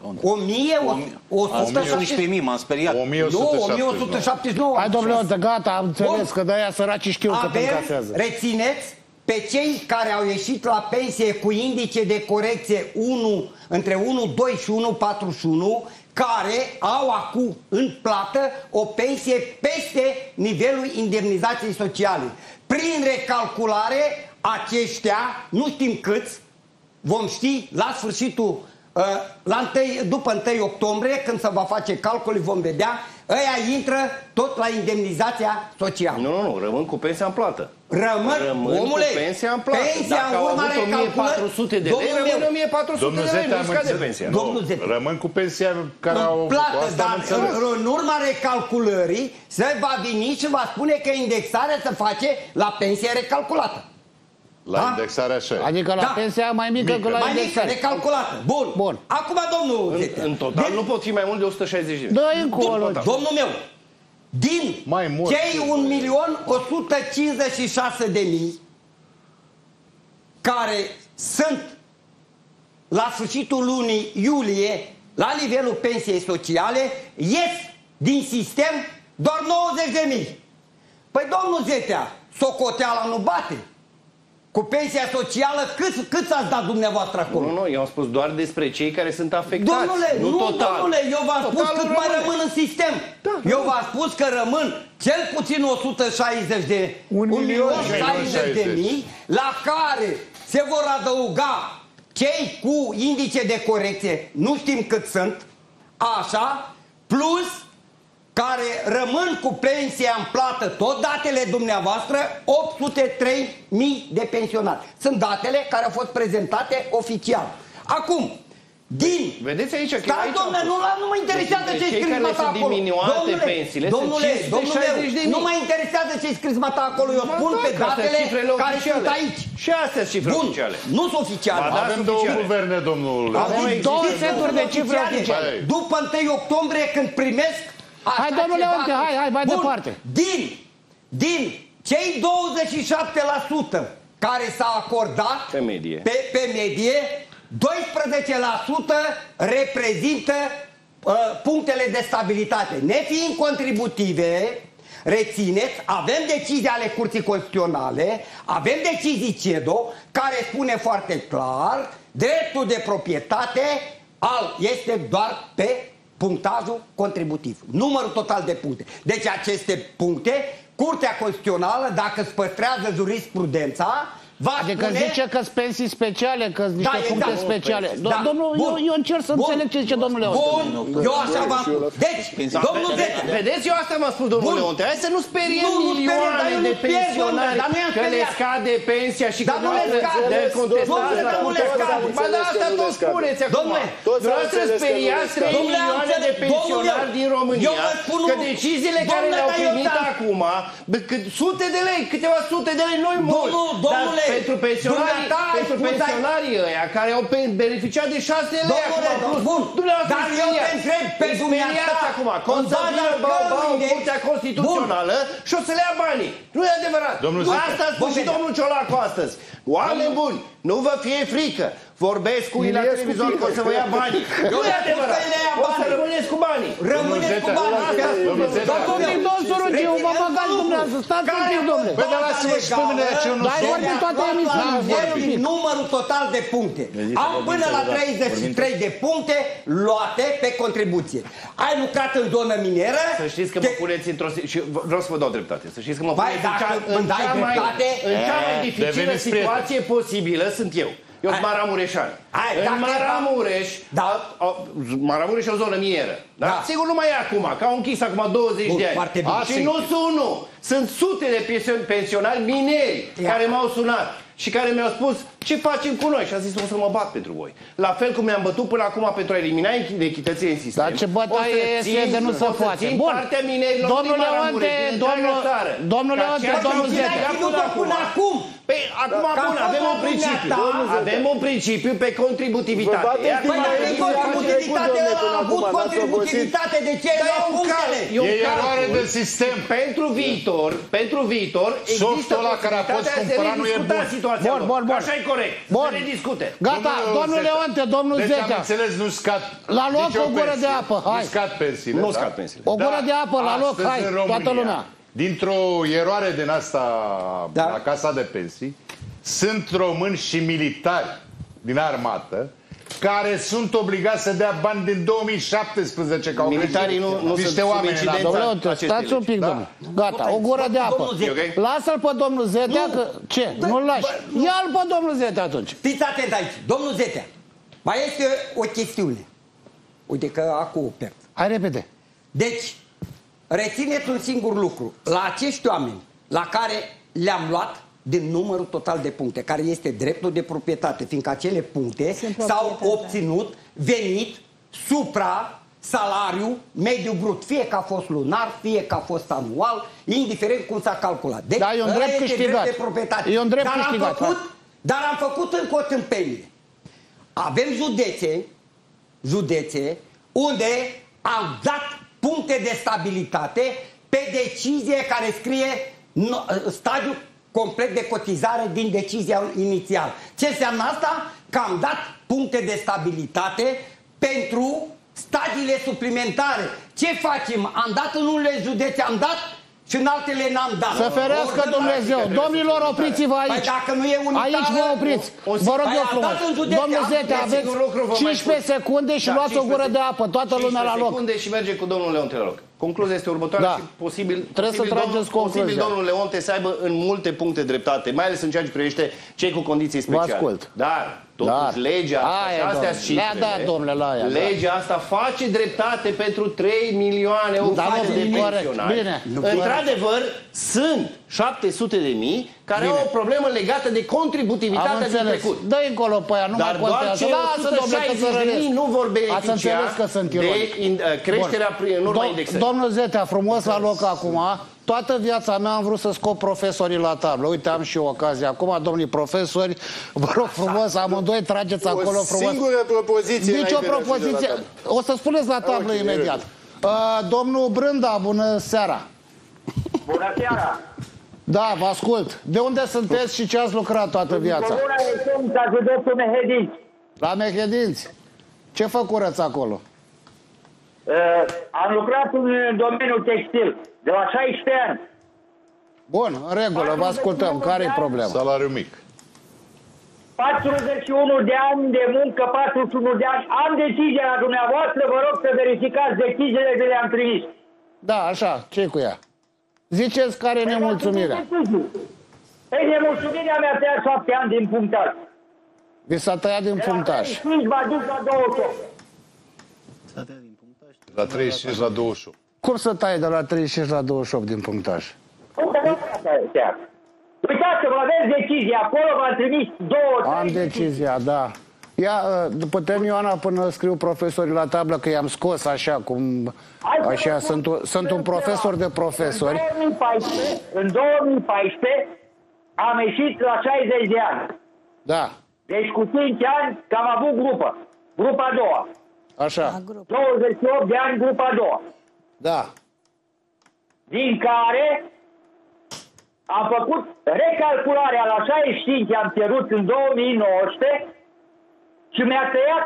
[SPEAKER 6] 1.179,
[SPEAKER 8] m-am speriat.
[SPEAKER 6] 1.179.
[SPEAKER 1] Hai, domnule, gata, am înțeles că de-aia săracii știu că te încasează.
[SPEAKER 6] Rețineți, pe cei care au ieșit la pensie cu indice de corecție între 1,2 și 1,41, care au acum în plată o pensie peste nivelul indemnizației sociale. Prin recalculare aceștia, nu știm câți, vom ști la sfârșitul, după 1 octombrie, când se va face calculul, vom vedea, ăia intră tot la indemnizația socială.
[SPEAKER 12] Nu, rămân cu pensia în plată.
[SPEAKER 6] Rămân
[SPEAKER 12] cu pensia în plată. Dacă au avut 1400 de lei, rămân 1400 de lei, nu scade pensia.
[SPEAKER 4] Rămân cu pensia care au avut.
[SPEAKER 6] Dar în urma recalculării se va veni și va spune că indexarea se face la pensie recalculată.
[SPEAKER 4] La indexare așa.
[SPEAKER 1] Adică la pensia mai mică că la indexare.
[SPEAKER 6] Mai mică, recalculată. Bun. Acum, domnul...
[SPEAKER 12] În total nu pot fi mai mult de 160 de lei.
[SPEAKER 1] Dă-i încolo.
[SPEAKER 6] Domnul meu, din cei 1.156.000 care sunt la sfârșitul lunii iulie la nivelul pensiei sociale, ies din sistem doar 90.000. Păi, domnul Zetea, socoteala nu bate. Cu pensia socială, cât ați dat dumneavoastră acolo?
[SPEAKER 12] Nu, eu am spus doar despre cei care sunt afectați.
[SPEAKER 6] Domnule, eu v-am spus cât mai rămân în sistem. Eu v-am spus că rămân cel puțin 1.060.000, la care se vor adăuga cei cu indice de corecție, nu știm cât sunt, așa, plus care rămân cu pensia în plată, tot datele dumneavoastră, 803.000 de pensionari. Sunt datele care au fost prezentate oficial. Acum,
[SPEAKER 12] vedeți aici că
[SPEAKER 6] domnule, nu mă interesează ce-i scris mata acolo. Domnule, nu mă interesează ce-i scris mata acolo. Eu spun pe datele care sunt aici.
[SPEAKER 12] Și astea sunt cifre oficiale.
[SPEAKER 6] Nu sunt oficiale.
[SPEAKER 4] Avem două guverne, domnul.
[SPEAKER 6] Avem două seturi de cifre oficiale. După 1 octombrie, când primesc...
[SPEAKER 1] Hai, domnule Leonte, hai, mai departe.
[SPEAKER 6] Din cei 27% care s-a acordat
[SPEAKER 12] pe medie,
[SPEAKER 6] 12% reprezintă punctele de stabilitate. Nefiind contributive, rețineți, avem decizii ale Curții Constituționale, avem decizii CEDO, care spune foarte clar, dreptul de proprietate este doar pe punctajul contributiv, numărul total de puncte. Deci aceste puncte, Curtea Constituțională, dacă îți păstrează jurisprudența,
[SPEAKER 1] adică zice că sunt pensii speciale, că sunt niște puncte speciale. Domnul, eu încerc să înțeleg ce zice domnul Leonte.
[SPEAKER 6] Eu așa v-am spus. Deci, domnul Zetea.
[SPEAKER 12] Vedeți, eu asta m-am spus, domnul Leonte. Hai să nu speriem milioane de pensionari că le scade pensia și că nu le contestați la Curtea Constituțională. Ba da, asta tot spuneți acum. Dumneavoastră speriați 3 milioane de pensionari din România că deciziile care le-au primit acum, sute de lei, câteva sute de lei, noi mult.
[SPEAKER 6] Domnule,
[SPEAKER 12] pentru pensionarii ăia care au beneficiat de 6 lei acum.
[SPEAKER 6] Dar eu te întreb pe dumneavoastră
[SPEAKER 12] acum, contabilă în Curtea Constituțională și o să le ia banii. Nu e adevărat. Asta a spus și domnul Ciolacu astăzi. Oameni buni, nu vă fie frică. Vorbesc cu ei la televizor că o să vă ia banii. Nu e adevărat. O să rămâneți cu banii.
[SPEAKER 6] Rămâneți cu banii.
[SPEAKER 1] Domnul Sorugiu, vă băgați dumneavoastră. Stați un pic, domnule.
[SPEAKER 4] Păi de lasă-vă și pe mine ce nu
[SPEAKER 1] sunt. Vorbim toate emisiunile.
[SPEAKER 6] Numărul total de puncte. Am până la 33 de puncte luate pe contribuție. Ai lucrat în zonă minieră.
[SPEAKER 12] Să știți că mă puneți într-o... Și vreau să vă dau dreptate. Să știți că mă puneți în cea mai dificilă situație posibilă sunt eu. Eu sunt Maramureșan. În Maramureș, Maramureș e o zonă minieră. Da? Sigur nu mai e acum, că au închis acum 20 de ani. Și nu sunt unul, sunt sute de pensionari mineri care m-au sunat și care mi-au spus ce facem cu noi. Și am zis, o să mă bat pentru voi. La fel cum mi-am bătut până acum pentru a elimina inechitățile în sistem.
[SPEAKER 1] Dar ce bătaie este de nu se face.
[SPEAKER 12] Bun, partea minerilor din Maramureș, din întreaga țară.
[SPEAKER 1] Domnul Leonte, domnul Zetea.
[SPEAKER 6] Până acum.
[SPEAKER 12] Păi, acum, bun, avem un principiu. Avem un principiu pe contributivitate.
[SPEAKER 6] Păi, dacă contributivitate ăla a avut contributivitate, de ce nu punctele?
[SPEAKER 4] E eroare de sistem.
[SPEAKER 12] Pentru viitor, există posibilitatea să rediscuta situația lor. Așa e corect. Să ne discute.
[SPEAKER 1] Gata, domnul Leonte, domnul Zetea.
[SPEAKER 4] Deci am înțeles, nu scad.
[SPEAKER 1] La loc o gură de apă, hai.
[SPEAKER 4] Nu scad pensiile.
[SPEAKER 12] Nu scad pensiile.
[SPEAKER 1] O gură de apă, la loc, hai, toată lumea.
[SPEAKER 4] Dintr-o eroare din asta la Casa de Pensii, sunt români și militari din armată care sunt obligați să dea bani din 2017, că au
[SPEAKER 12] militarii nu
[SPEAKER 4] niște oameni.
[SPEAKER 1] Domnule, stați un pic, domnule. Gata, o gură de apă. Lasă-l pe domnul Zetea, că ce? Nu-l lași. Ia-l pe domnul Zetea atunci.
[SPEAKER 6] Fiți atent aici. Domnul Zetea, mai este o chestiune. Uite că acum pierd.
[SPEAKER 1] Hai repede.
[SPEAKER 6] Deci, rețineți un singur lucru. La acești oameni la care le-am luat din numărul total de puncte, care este dreptul de proprietate, fiindcă acele puncte s-au obținut venit supra salariu mediu brut, fie că a fost lunar, fie că a fost anual, indiferent cum s-a calculat. Deci,
[SPEAKER 1] da, e un drept câștigat.
[SPEAKER 6] Drept de proprietate.
[SPEAKER 1] E un drept câștigat.
[SPEAKER 6] Dar am făcut încă o tâmpenie. Avem județe unde am dat puncte de stabilitate pe decizie care scrie stadiul complet de cotizare din decizia inițială. Ce înseamnă asta? Că am dat puncte de stabilitate pentru stadiile suplimentare. Ce facem? Am dat în unele județe, am dat și în altele n-am dat.
[SPEAKER 1] Să ferească Dumnezeu. Domnilor, opriți-vă aici.
[SPEAKER 6] Dacă nu e unitară,
[SPEAKER 1] aici vă opriți. Vă rog eu frumos. Domnul Zetea, aveți 15 secunde și luați o gură de apă. Toată lumea la loc.
[SPEAKER 12] 15 secunde și merge cu domnul Leonte la loc. Concluzia este următoarea și posibil domnul Leonte să aibă în multe puncte dreptate, mai ales în ceea ce privește cei cu condiții speciale.
[SPEAKER 1] Vă ascult.
[SPEAKER 12] Dar totuși legea asta, astea cifrele, legea asta face dreptate pentru 3 milioane de pensionari. Într-adevăr, sunt 700.000 care au o problemă legată de contributivitatea din trecut.
[SPEAKER 1] Dă-i încolo pe aia, nu mai contează.
[SPEAKER 12] Dar doar cei 160.000 nu vor beneficia de creșterea în urma indexării.
[SPEAKER 1] Domnul Zetea, frumos la loc acum. Toată viața mea am vrut să scot profesorii la tablă. Uite, am și eu ocazia. Acum, domnii profesori, vă rog frumos, amândoi trageți acolo frumos.
[SPEAKER 11] O singură propoziție.
[SPEAKER 1] Nici o propoziție. O să spuneți la tablă imediat. Domnul Brânda, bună seara.
[SPEAKER 13] Bună seara.
[SPEAKER 1] Da, vă ascult. De unde sunteți și ce ați lucrat toată viața?
[SPEAKER 13] La județul Mehedinți.
[SPEAKER 1] La Mehedinți. Ce făcurăți acolo?
[SPEAKER 13] Am lucrat în domeniul textil de la 16 ani.
[SPEAKER 1] Bun, în regulă, vă ascultăm. Care-i problema?
[SPEAKER 4] Salariu mic.
[SPEAKER 13] 41 de ani de muncă, 41 de ani. Am decizia la dumneavoastră, vă rog să verificați deciziile de le-am trimis.
[SPEAKER 1] Da, așa, ce-i cu ea? Ziceți care e nemulțumirea.
[SPEAKER 13] Păi nemulțumirea mi-a tăiat 7 ani din punctaj.
[SPEAKER 1] Vi s-a tăiat din punctaj.
[SPEAKER 13] Va duc la 28.
[SPEAKER 4] La 35 la 28.
[SPEAKER 1] Cum să tai de la 35 la 28 din punctaj?
[SPEAKER 13] Uitați-vă, aveți decizia, acolo v-am trimis 2.
[SPEAKER 1] Am decizia, da. Ia, putem, Ioana, până scriu profesorii la tablă, că i-am scos așa, cum... Așa, sunt un profesor de profesori.
[SPEAKER 13] În 2014 am ieșit la 60 de ani.
[SPEAKER 1] Da.
[SPEAKER 13] Deci cu 5 ani că am avut grupă. Grupa a doua.
[SPEAKER 1] Așa.
[SPEAKER 13] 28 de ani, grupa a doua.
[SPEAKER 1] Da.
[SPEAKER 13] Din care am făcut recalcularea la 65, am cerut în 2019 și mi-a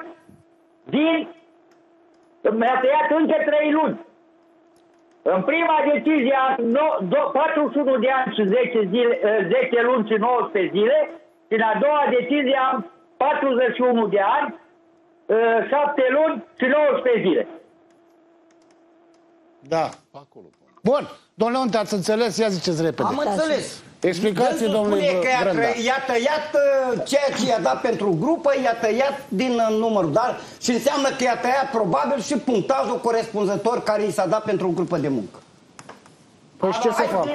[SPEAKER 13] tăiat încă 3 luni. În prima decizie am 41 de ani și 10 luni și 19 zile și în a doua decizie am 41 de ani, 7 luni și 19 zile.
[SPEAKER 1] Da. Bun. Domnule Leonte, ați înțeles? Ia ziceți repede.
[SPEAKER 6] Am înțeles.
[SPEAKER 1] Explicați domnului Brânda.
[SPEAKER 6] I-a tăiat ceea ce i-a dat pentru grupă, i-a tăiat din numărul, dar și înseamnă că i-a tăiat probabil și punctajul corespunzător care i s-a dat pentru o grupă de muncă.
[SPEAKER 1] Păi și ce să facă?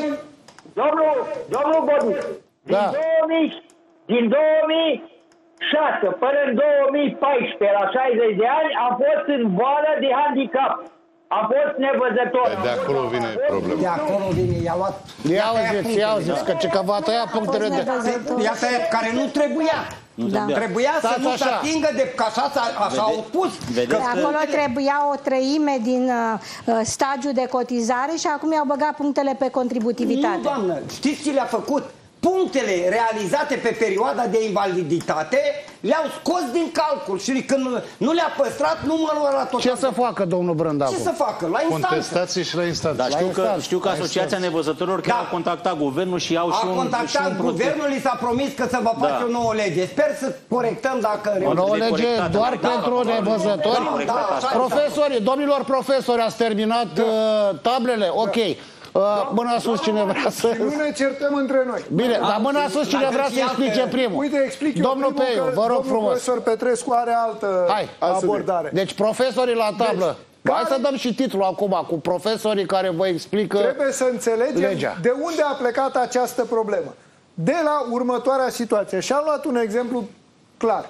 [SPEAKER 13] Domnul Bodic, din 2006 până în 2014, la 60 de ani, am fost în boală de handicap. Am fost nevăzător.
[SPEAKER 4] De acolo vine problema.
[SPEAKER 6] De acolo vine, i-a luat...
[SPEAKER 1] Ia auziți, că va tăia punctele de...
[SPEAKER 6] I-a tăiat care nu trebuia. Trebuia să nu se atingă de... Că așa au spus.
[SPEAKER 3] Acolo trebuia o treime din stagiul de cotizare și acum i-au băgat punctele pe contributivitate.
[SPEAKER 6] Nu, doamnă, știți ce le-a făcut? punctele realizate pe perioada de invaliditate le-au scos din calcul și când nu le-a păstrat numărul la tot.
[SPEAKER 1] Ce să facă domnul Brândacu?
[SPEAKER 6] Ce să facă? La instanță.
[SPEAKER 4] Contestație și la instanță.
[SPEAKER 8] Dar știu că Asociația Nevăzătorilor chiar a contactat guvernul și au și un
[SPEAKER 6] contactat guvernul, li s-a promis că să vă face o nouă lege. Sper să corectăm dacă...
[SPEAKER 1] O nouă lege doar pentru nevăzători? Profesorii, domnilor profesori, ați terminat tablele? Ok. Mâna sus cine vrea să...
[SPEAKER 7] Și nu ne certăm între noi.
[SPEAKER 1] Bine, dar mâna sus cine vrea să explice primul.
[SPEAKER 7] Uite, explic eu
[SPEAKER 1] domnul Peiu, vă rog frumos.
[SPEAKER 7] Profesor Petrescu are altă abordare.
[SPEAKER 1] Deci profesorii la tablă. Hai să dăm și titlul acum, cu profesorii care vă explică
[SPEAKER 7] Trebuie să înțelegem legea. De unde a plecat această problemă. De la următoarea situație. Și am luat un exemplu clar.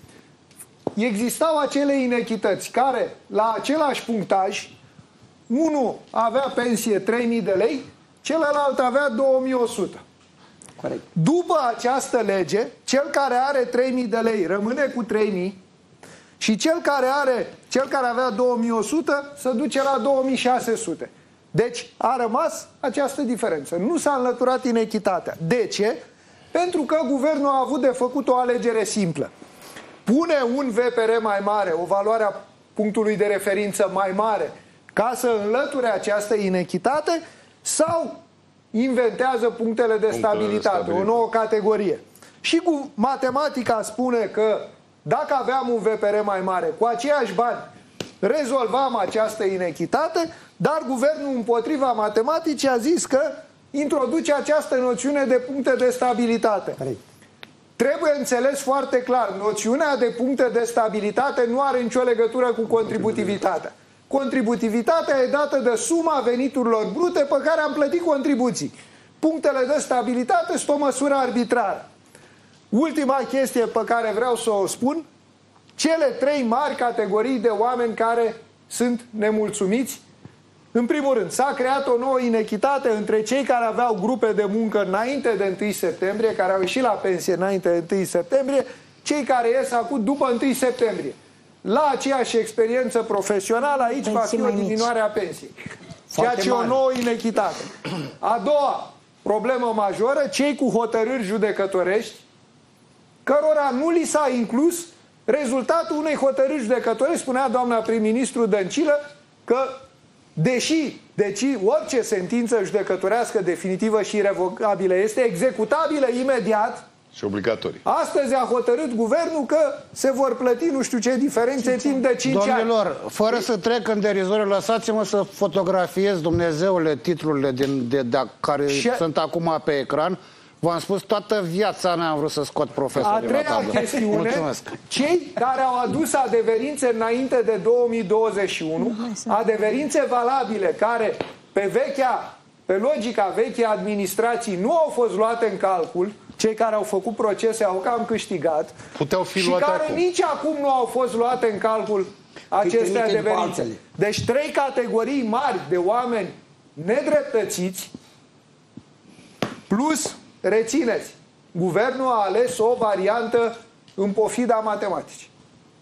[SPEAKER 7] Existau acele inechități care, la același punctaj, unul avea pensie 3.000 de lei, celălalt avea 2.100. Corect. După această lege, cel care are 3.000 de lei rămâne cu 3.000 și cel care avea 2.100 se duce la 2.600. Deci a rămas această diferență. Nu s-a înlăturat inechitatea. De ce? Pentru că guvernul a avut de făcut o alegere simplă. Pune un VPR mai mare, o valoare a punctului de referință mai mare, ca să înlăture această inechitate, sau inventează punctele de stabilitate, o nouă categorie. Și cu matematica spune că dacă aveam un VPR mai mare, cu aceiași bani rezolvam această inechitate, dar guvernul împotriva matematicii a zis că introduce această noțiune de puncte de stabilitate. Trebuie înțeles foarte clar, noțiunea de puncte de stabilitate nu are nicio legătură cu contributivitatea. Contributivitatea e dată de suma veniturilor brute pe care am plătit contribuții. Punctele de stabilitate sunt o măsură arbitrară. Ultima chestie pe care vreau să o spun, cele 3 mari categorii de oameni care sunt nemulțumiți. În primul rând, s-a creat o nouă inechitate între cei care aveau grupe de muncă înainte de 1 septembrie, care au ieșit la pensie înainte de 1 septembrie, cei care ies acum după 1 septembrie. La aceeași experiență profesională, aici va fi o diminuare a pensiei. Ceea ce e o nouă inechitate. A doua problemă majoră, cei cu hotărâri judecătorești, cărora nu li s-a inclus rezultatul unei hotărâri judecătorești. Spunea doamna prim-ministru Dăncilă că deși orice sentință judecătorească definitivă și irrevocabilă este executabilă imediat
[SPEAKER 4] și obligatorie.
[SPEAKER 7] Astăzi a hotărât guvernul că se vor plăti nu știu ce diferențe timp de 5 ani.
[SPEAKER 1] Domnilor, fără să trec în derizoare, lăsați-mă să fotografiez, Dumnezeule, titlurile care sunt acum pe ecran. V-am spus, toată viața mea am vrut să scot profesorii la tablă.
[SPEAKER 7] A treia chestiune, cei care au adus adeverințe înainte de 2021, adeverințe valabile care pe logica vechei administrații nu au fost luate în calcul, cei care au făcut procese au cam câștigat,
[SPEAKER 4] puteau fi
[SPEAKER 7] și
[SPEAKER 4] luate
[SPEAKER 7] care
[SPEAKER 4] acum.
[SPEAKER 7] Nici acum nu au fost luate în calcul aceste adeverințe. Deci 3 categorii mari de oameni nedreptățiți, plus, rețineți, guvernul a ales o variantă în pofida matematicii.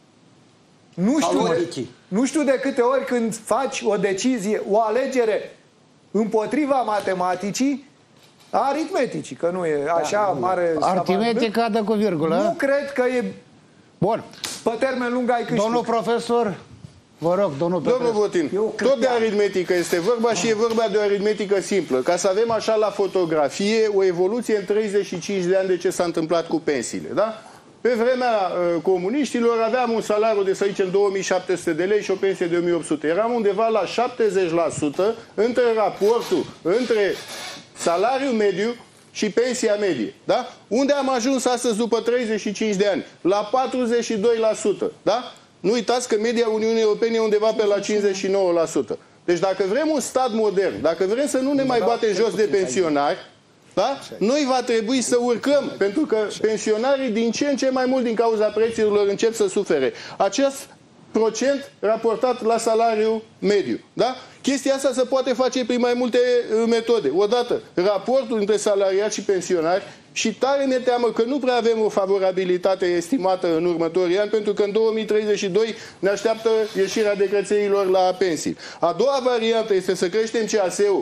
[SPEAKER 7] Nu știu de câte ori când faci o decizie, o alegere împotriva matematicii, aritmeticii, că nu e așa mare...
[SPEAKER 1] Aritmetica dă cu virgulă.
[SPEAKER 7] Nu cred că e...
[SPEAKER 1] Bun.
[SPEAKER 7] Pe termen lung ai câștig.
[SPEAKER 1] Domnul profesor, vă rog, domnul
[SPEAKER 11] Votin, tot de aritmetică este vorba și e vorba de o aritmetică simplă. Ca să avem așa la fotografie o evoluție în 35 de ani de ce s-a întâmplat cu pensiile, da? Pe vremea comuniștilor aveam un salariu de, să zicem, 2700 de lei și o pensie de 1800. Eram undeva la 70% între raportul între salariul mediu și pensia medie. Da? Unde am ajuns astăzi după 35 de ani? La 42%. Da? Nu uitați că media Uniunii Europene e undeva pe la 59%. Deci dacă vrem un stat modern, dacă vrem să nu ne mai batem jos de pensionari, da? Noi va trebui să urcăm, pentru că pensionarii din ce în ce mai mult din cauza prețurilor încep să sufere. Acest procent raportat la salariul mediu. Da? Chestia asta se poate face prin mai multe metode. Odată, raportul între salariați și pensionari, și tare ne teamă că nu prea avem o favorabilitate estimată în următorii ani, pentru că în 2032 ne așteaptă ieșirea decrețeilor la pensii. A doua variantă este să creștem CAS-ul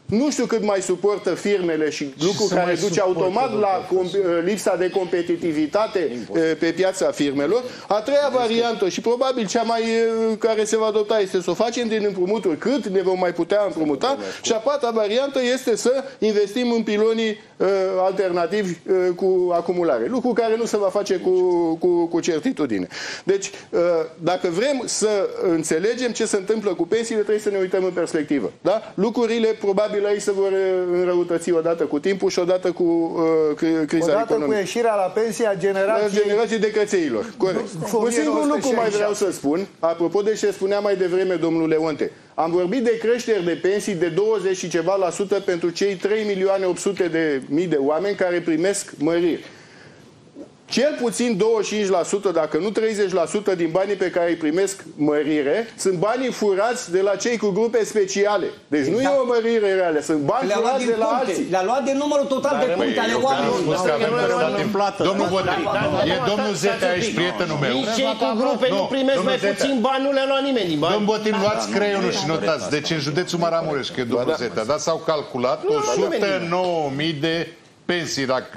[SPEAKER 11] Nu știu cât mai suportă firmele și lucru care duce automat la lipsa de competitivitate pe piața firmelor. A treia variantă și probabil cea mai care se va adopta este să o facem din împrumuturi cât ne vom mai putea împrumuta și a patra variantă este să investim în pilonii alternativi cu acumulare. Lucru care nu se va face cu certitudine. Deci, dacă vrem să înțelegem ce se întâmplă cu pensiile, trebuie să ne uităm în perspectivă. Da? Lucrurile probabil aici se vor înrăutăți odată cu timpul și odată cu criza economică.
[SPEAKER 7] Odată cu ieșirea la pensie a generației
[SPEAKER 11] decățeilor. Corect. Un singur lucru mai vreau să spun, apropo de ce spunea mai devreme domnul Leonte. Am vorbit de creșteri de pensii de 20 și ceva la sută pentru cei 3.800.000 de oameni care primesc măriri. Cel puțin 25%, dacă nu 30% din banii pe care îi primesc mărire, sunt banii furați de la cei cu grupe speciale. Deci nu e o mărire reală, sunt bani furați de la alții.
[SPEAKER 6] Le-a luat de numărul total de puncte ale oamenilor.
[SPEAKER 4] Domnul Botin, e domnul Zetea aici, prietenul meu.
[SPEAKER 12] Nici cei cu grupe nu primesc mai puțin bani, nu le-a luat nimeni din bani.
[SPEAKER 4] Domnul Botin, luați creionul și notați. Deci în județul Maramureș, că e domnul Zetea, dar s-au calculat 109.000 de pensii, dacă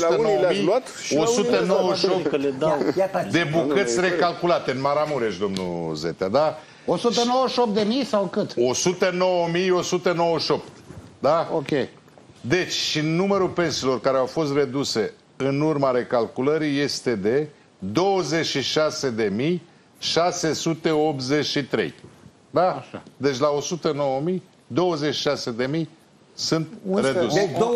[SPEAKER 4] 198 de bucăți recalculate în Maramureș, domnul Zetea, da?
[SPEAKER 1] 198.000 sau cât?
[SPEAKER 4] 109.198, da?
[SPEAKER 1] Ok.
[SPEAKER 4] Deci, și numărul pensiilor care au fost reduse în urma recalculării este de 26.683. Da? Așa. Deci la 109.000, 26.000 sunt reduse.
[SPEAKER 6] De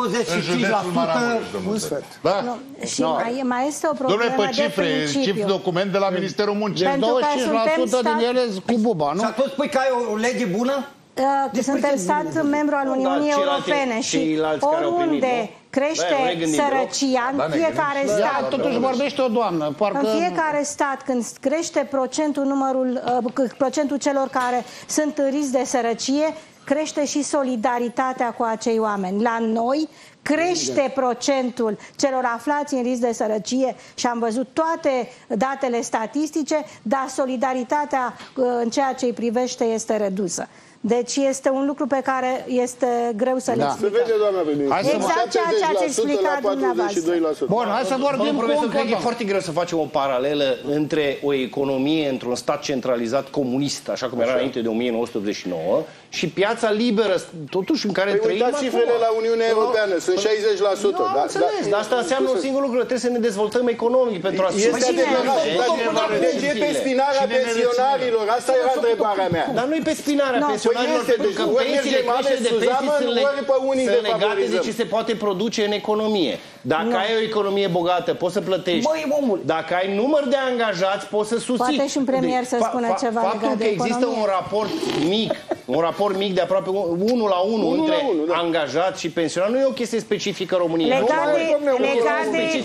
[SPEAKER 6] 25%,
[SPEAKER 4] un sfert. Da?
[SPEAKER 3] Și mai este o problemă de principiu.
[SPEAKER 4] Document de la Ministerul Muncii.
[SPEAKER 1] 25% din ele cu buba, nu?
[SPEAKER 6] Și atunci spui că ai o lege bună?
[SPEAKER 3] Suntem stat membru al Uniunii Europene și oriunde crește sărăcia, în fiecare stat...
[SPEAKER 1] Totuși vorbește o doamnă.
[SPEAKER 3] În fiecare stat, când crește procentul celor care sunt în risc de sărăcie, crește și solidaritatea cu acei oameni. La noi crește procentul celor aflați în risc de sărăcie și am văzut toate datele statistice, dar solidaritatea în ceea ce îi privește este redusă. Deci este un lucru pe care este greu să-l explicăm. Exact ceea ce ați explicat dumneavoastră.
[SPEAKER 1] Bun, hai să vorbim cu un
[SPEAKER 12] cred că e foarte greu să facem o paralelă între o economie într-un stat centralizat comunist, așa cum era înainte de 1989, și piața liberă, totuși în care trăim
[SPEAKER 11] acum. Cifrele la Uniunea Europeană sunt 60%.
[SPEAKER 12] Dar asta înseamnă un singur lucru, trebuie să ne dezvoltăm economic pentru a
[SPEAKER 11] este adevărat. De pe spinarea pensionarilor? Asta era întrebarea mea.
[SPEAKER 12] Dar nu-i pe spinarea pensionarilor, pentru că pensiile, creșterile de pensii sunt legate de ce se poate produce în economie. Dacă ai o economie bogată, poți să plătești. Dacă ai număr de angajați, poți să susții.
[SPEAKER 3] Poate și un premier să spună ceva legat de economie.
[SPEAKER 12] Faptul că există un raport mic, de aproape 1 la 1 între angajați și pensionari, nu e o chestie specifică României.
[SPEAKER 3] Legat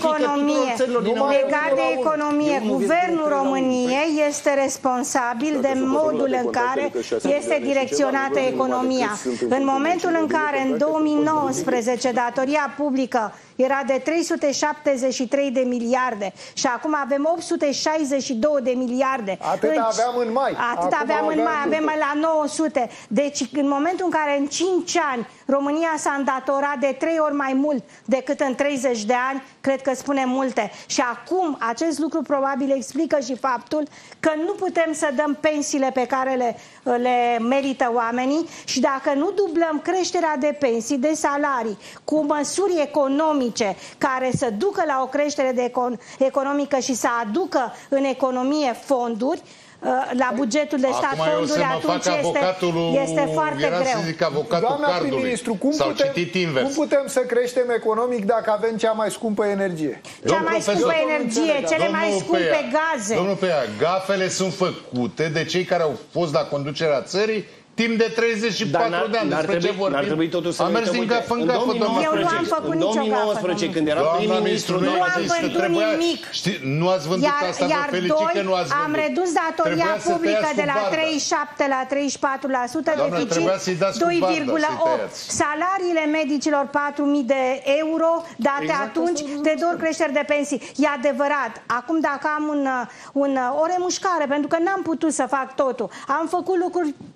[SPEAKER 3] de economie, Guvernul României este responsabil de modul în care este direcționată economia. În momentul în care în 2019 datoria publică era de 373 de miliarde și acum avem 862 de miliarde.
[SPEAKER 7] Atât aveam în mai.
[SPEAKER 3] Avem la 900. Deci în momentul în care în 5 ani România s-a îndatorat de 3 ori mai mult decât în 30 de ani, cred că spune multe. Și acum acest lucru probabil explică și faptul că nu putem să dăm pensiile pe care le merită oamenii și dacă nu dublăm creșterea de pensii, de salarii, cu măsuri economice care să ducă la o creștere economică și să aducă în economie fonduri, la bugetul de stat fonduri, atunci este foarte greu.
[SPEAKER 7] Doamna prim-ministru, cum putem să creștem economic dacă avem cea mai scumpă energie?
[SPEAKER 3] Cea mai scumpă energie, cele mai scumpe gaze.
[SPEAKER 4] Domnul Peia, gafele sunt făcute de cei care au fost la conducerea țării timp de 34 de ani. Despre ce vorbim?
[SPEAKER 12] N-ar trebui totuși să
[SPEAKER 4] mers din gafă în gafă,
[SPEAKER 3] eu nu am făcut nicio gafă.
[SPEAKER 12] În 2019, când era prim-ministru,
[SPEAKER 3] nu am vândut nimic.
[SPEAKER 4] Nu ați vândut asta, vă felicit că nu ați vândut.
[SPEAKER 3] Am redus datoria publică de la 37 la 34%, deficit 2,8. Salariile medicilor 4.000 de euro date atunci, de 2 ori creșteri de pensii. E adevărat. Acum dacă am o remușcare, pentru că n-am putut să fac totul, am făcut lucruri bune,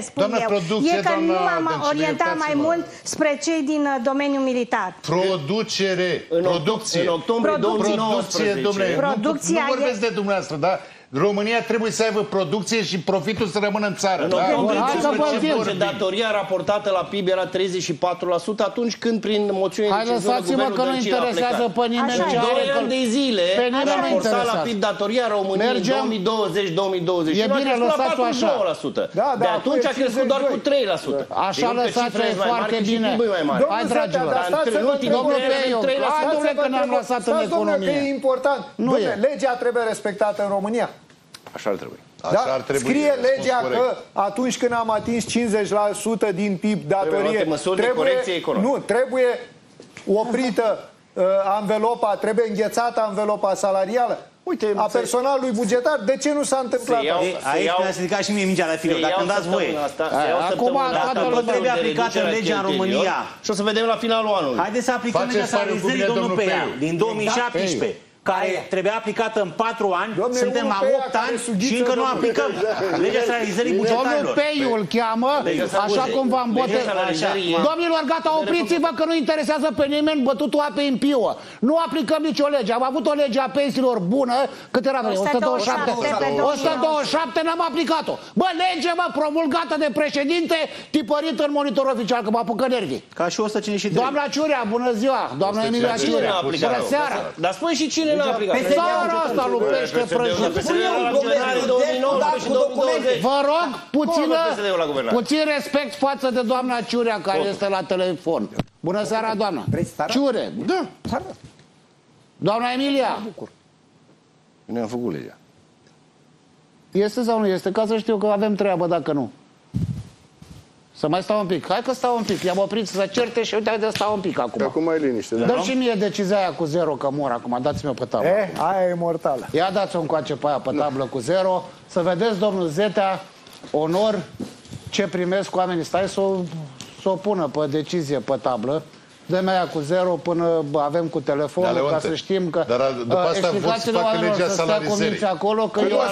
[SPEAKER 3] spun eu e că nu m-am orientat mai mult spre cei din domeniul militar.
[SPEAKER 4] Producție.
[SPEAKER 12] În octombrie 2019.
[SPEAKER 3] Producția
[SPEAKER 4] nu vorbesc de dumneavoastră, da? România trebuie să aibă producție și profitul să rămână în țară.
[SPEAKER 12] În octombrie, datoria raportată la PIB era 34%, atunci când prin moțiune de cenzură guvernul Dăncilă a plecat.
[SPEAKER 1] Pe nimeni
[SPEAKER 12] în 2 ani de zile raporta la PIB datoria României în 2020-2021 a crescut la 49%. De atunci a crescut doar cu 3%.
[SPEAKER 1] Așa lăsați foarte bine. Hai, dragilor. Hai, că ne-am lăsat în economie.
[SPEAKER 7] E important. Legea trebuie respectată în România.
[SPEAKER 12] Așa ar trebui.
[SPEAKER 7] Da? Scrie legea că atunci când am atins 50% din PIB datorie, trebuie oprită anvelopa, trebuie înghețată anvelopa salarială. Uite, a personalului bugetar, de ce nu s-a întâmplat asta?
[SPEAKER 8] Aici mi-a ridicat și mie mingea la fileu, dacă îmi dați voie. Acum trebuie aplicată legea în România.
[SPEAKER 12] Și o să vedem la finalul anului.
[SPEAKER 8] Haideți să aplicăm legea salarizării, domnul Peia, din 2017. Care trebuia aplicată în 4 ani, suntem la 8 ani și încă nu aplicăm legea salarizării bugetarilor.
[SPEAKER 1] Domnul Peiu îl cheamă, așa cum v-am botezat. Domnilor, gata, opriți-vă că nu interesează pe nimeni bătutul apei în piuă. Nu aplicăm nicio lege. Am avut o lege a pensiilor bună, cât era? 127. 127 n-am aplicat-o. Bă, lege, mă, promulgată de președinte, tipărită în monitor oficial, că mă apucă nervii.
[SPEAKER 8] Ca și 153.
[SPEAKER 1] Doamna Ciurea, bună ziua. Doamna Emilia Ciurea, bună seara.
[SPEAKER 12] Dar spune și cine n-a aplicat.
[SPEAKER 1] Pe țara asta lupește prăjit. Vă rog, puțin respect față de doamna Ciurea, care este la telefon. Bună seara, doamna. Ciure. Da. Doamna Emilia.
[SPEAKER 12] Noi am făcut legea.
[SPEAKER 1] Este sau nu este? Ca să știu că avem treabă dacă nu. Să mai stau un pic. Hai că stau un pic. I-am oprit să certe și uite, haide, stau un pic acum.
[SPEAKER 11] Acum mai liniște.
[SPEAKER 1] Dă și mie decizia aia cu 0, că mor acum. Dați-mi-o pe tablă.
[SPEAKER 7] Aia e mortală.
[SPEAKER 1] Ia dați-o încoace pe aia pe tablă cu 0. Să vedeți, domnul Zetea, onor ce primesc oamenii. Stai să o pună pe decizie pe tablă. Dă-mi aia cu 0 până avem cu telefonul, ca să știm că
[SPEAKER 4] explicațiile oamenilor să stea convinți
[SPEAKER 1] acolo că eu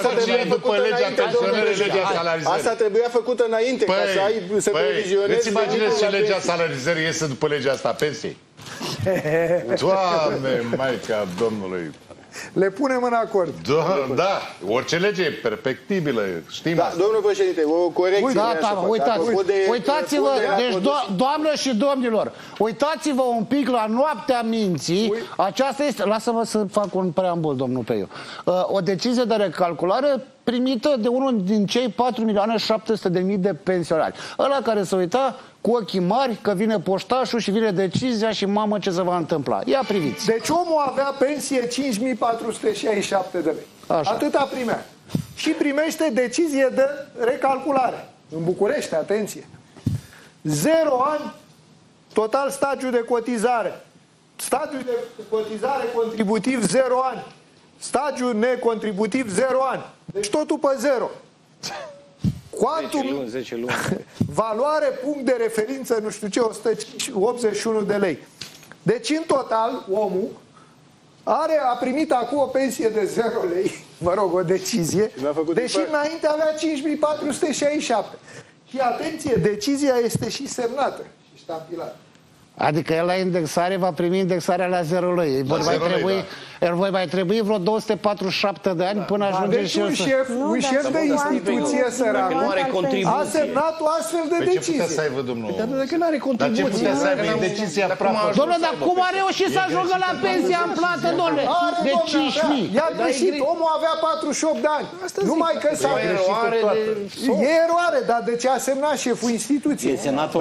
[SPEAKER 11] asta trebuia făcută înainte, ca să previzionezi.
[SPEAKER 4] Îți imaginezi ce legea salarizării iese după legea asta a pensiei? Doamne, Maica Domnului!
[SPEAKER 7] Le punem în acord.
[SPEAKER 4] Da, orice lege e perfectibilă, știm.
[SPEAKER 11] Da, domnul președinte, o corecție.
[SPEAKER 1] Uitați-vă, deci, doamnă și domnilor, uitați-vă un pic la noaptea minții. Aceasta este, lasă-mă să fac un preambul, domnul Peiu. O decizie de recalculare primită de unul din cei 4.700.000 de pensionari. Ăla care se uita cu ochii mari că vine poștașul și vine decizia și mamă ce se va întâmpla. Ia priviți.
[SPEAKER 7] Deci omul avea pensie 5.467 de lei. Așa. Atâta primea. Și primește decizie de recalculare. În București, atenție. 0 ani, total stagiu de cotizare. Stagiu de cotizare contributiv 0 ani. Stagiu necontributiv 0 ani. Deci totul pe 0. Quantum,
[SPEAKER 12] 10 luni.
[SPEAKER 7] Valoare, punct de referință, nu știu ce, 181 de lei. Deci, în total, omul a primit acum o pensie de 0 lei, mă rog, o decizie, deși înainte avea 5.467. Și, atenție, decizia este și semnată și ștampilată.
[SPEAKER 1] Adică el la indexare va primi indexarea la 0 lei. El voi mai trebui vreo 247 de ani până ajunge și el să...
[SPEAKER 7] Un șef de instituție sărac a semnat o astfel de decizie.
[SPEAKER 4] Ce putea să aibă, domnul?
[SPEAKER 12] Dar că n-are contribuție.
[SPEAKER 4] Dar ce putea să aibă decizia prafă?
[SPEAKER 1] Domnule, dar cum a reușit să ajungă la pensia în plată, domnule? De 5.000.
[SPEAKER 7] I-a greșit. Omul avea 48 de ani. Numai că s-a greșit tot. E eroare, dar de ce a semnat șeful instituției?
[SPEAKER 8] E senatul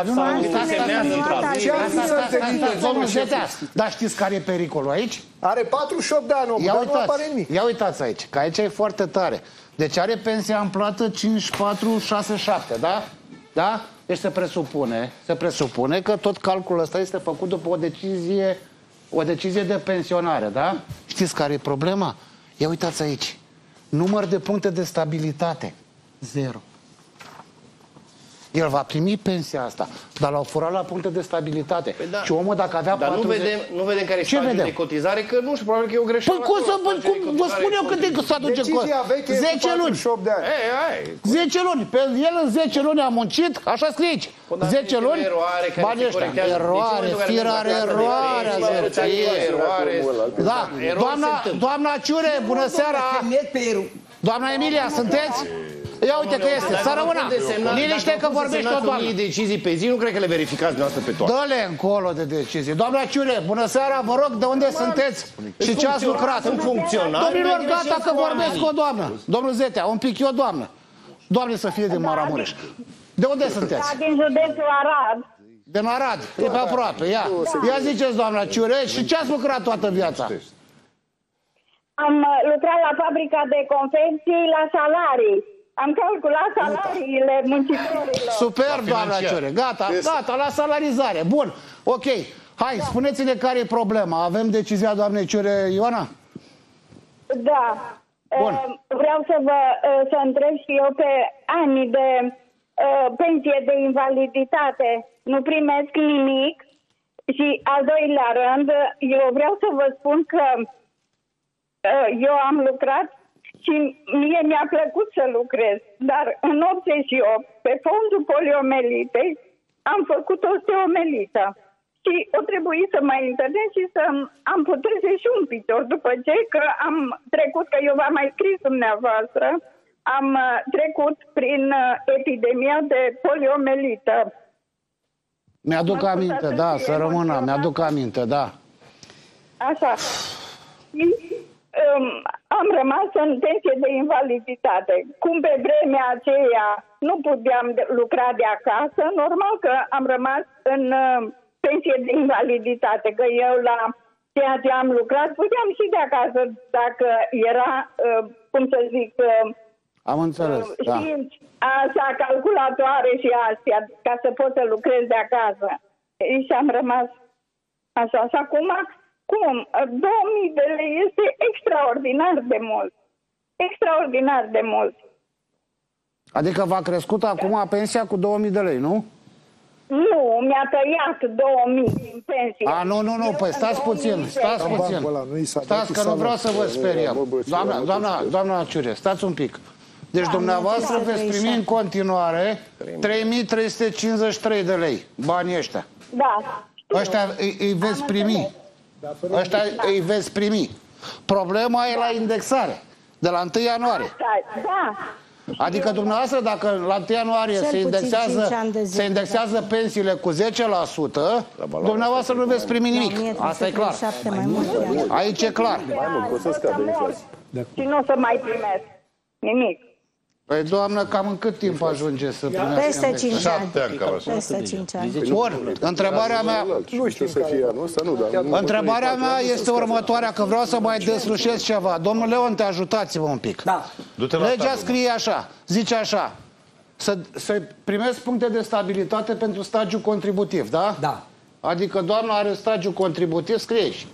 [SPEAKER 1] Domnul Zetea, dar știți care e pericolul aici?
[SPEAKER 7] Are 48 de ani, omul, dar nu apare nimic.
[SPEAKER 1] Ia uitați aici, că aici e foarte tare. Deci are pensia în plată 5467, da? Da? Deci se presupune că tot calculul ăsta este făcut după o decizie de pensionare, da? Știți care e problema? Ia uitați aici. Număr de puncte de stabilitate. 0. El va primi pensia asta, dar l-au furat la puncte de stabilitate. Păi da. Și omul dacă avea 40...
[SPEAKER 12] nu vedem care e stadiul de cotizare, că nu știu, probabil că e o greșeală.
[SPEAKER 1] Păi cum vă spun eu cât să aduce...
[SPEAKER 7] Decizia veche
[SPEAKER 1] 10 luni. 10 luni. Pe el în 10 luni a muncit, așa scrie aici. 10 luni, banii ăștia. Eroare, firare, eroare. Da, doamna Ciure, bună seara. Doamna Emilia, sunteți? Ia uite că este, să rămână. Liniște că vorbești o doamnă.
[SPEAKER 12] Decizii pe zi, nu cred că le verificați dumneavoastră pe toate.
[SPEAKER 1] Dă-le încolo de decizii. Doamna Ciure, bună seara, vă rog, de unde sunteți și ce ați lucrat?
[SPEAKER 12] Sunt funcționari.
[SPEAKER 1] Domnilor, gata că vorbesc cu o doamnă. Domnul Zetea, un pic eu doamnă. Doamne să fie din Maramureș. De unde sunteți?
[SPEAKER 14] Din județul Arad.
[SPEAKER 1] Din Arad, e pe aproape, ia. Ia ziceți, doamna Ciure, și ce ați lucrat toată viața?
[SPEAKER 14] Am lucrat la fabrica de confecții la salarii. Am calculat salariile muncitorilor.
[SPEAKER 1] Super, doamna Ciure. Gata, gata, la salarizare. Bun, ok. Hai, spuneți-ne care e problema. Avem decizia doamnei Ciure, Ioana?
[SPEAKER 14] Da. Bun. Vreau să întreb și eu pe anii de pensie de invaliditate. Nu primesc nimic. Și al doilea rând, eu vreau să vă spun că eu am lucrat și mie mi-a plăcut să lucrez, dar în 88, pe fondul poliomelitei, am făcut osteomelită. Și o trebuie să mai internez și să amputeze și un picior. După ce că am trecut, că eu v-am mai scris dumneavoastră, am trecut prin epidemia de poliomelită.
[SPEAKER 1] Mi-aduc aminte, da, să rămână, mi-aduc aminte, da.
[SPEAKER 14] Așa. Am rămas în pensie de invaliditate. Cum pe vremea aceea nu puteam lucra de acasă, normal că am rămas în pensie de invaliditate, că eu la ceea ce am lucrat puteam și de acasă dacă era, cum să zic,
[SPEAKER 1] am înțeles, da.
[SPEAKER 14] Așa, calculatoare și astea, ca să pot să lucrez de acasă. Și am rămas așa. Și acum, cum? 2000 de lei este extraordinar de mult. Extraordinar de mult.
[SPEAKER 1] Adică v-a crescut acum pensia cu 2000 de lei, nu?
[SPEAKER 14] Nu, mi-a tăiat 2000 din pensie.
[SPEAKER 1] Nu, păi stați puțin, stați puțin. Stați că nu vreau să vă speriem. Doamna Ciure, stați un pic. Deci dumneavoastră veți primi în continuare 3353 de lei, banii ăștia.
[SPEAKER 14] Da.
[SPEAKER 1] Ăștia îi veți primi. Ăștia îi veți primi. Problema e la indexare, de la 1 ianuarie.
[SPEAKER 14] Da.
[SPEAKER 1] Adică dumneavoastră, dacă la 1 ianuarie se indexează pensiile cu 10%, dumneavoastră nu veți primi nimic. Asta e clar. Aici e clar.
[SPEAKER 14] Și nu o să mai primesc nimic.
[SPEAKER 1] Păi, doamnă, cam în cât timp ajunge să primească?
[SPEAKER 3] Peste 5 ani.
[SPEAKER 4] 7 ani, cam așa.
[SPEAKER 3] Peste 5 ani.
[SPEAKER 1] Bun, întrebarea mea...
[SPEAKER 11] Nu știu să fie anul ăsta, nu, dar...
[SPEAKER 1] Întrebarea mea este următoarea, că vreau să mai deslușesc ceva. Domnul Leonte, ajutați-vă un pic.
[SPEAKER 6] Da.
[SPEAKER 1] Legea scrie așa, zice așa, să primesc puncte de stabilitate pentru stagiu contributiv, da?
[SPEAKER 6] Da.
[SPEAKER 1] Adică doamna are stagiu contributiv, scrie aici.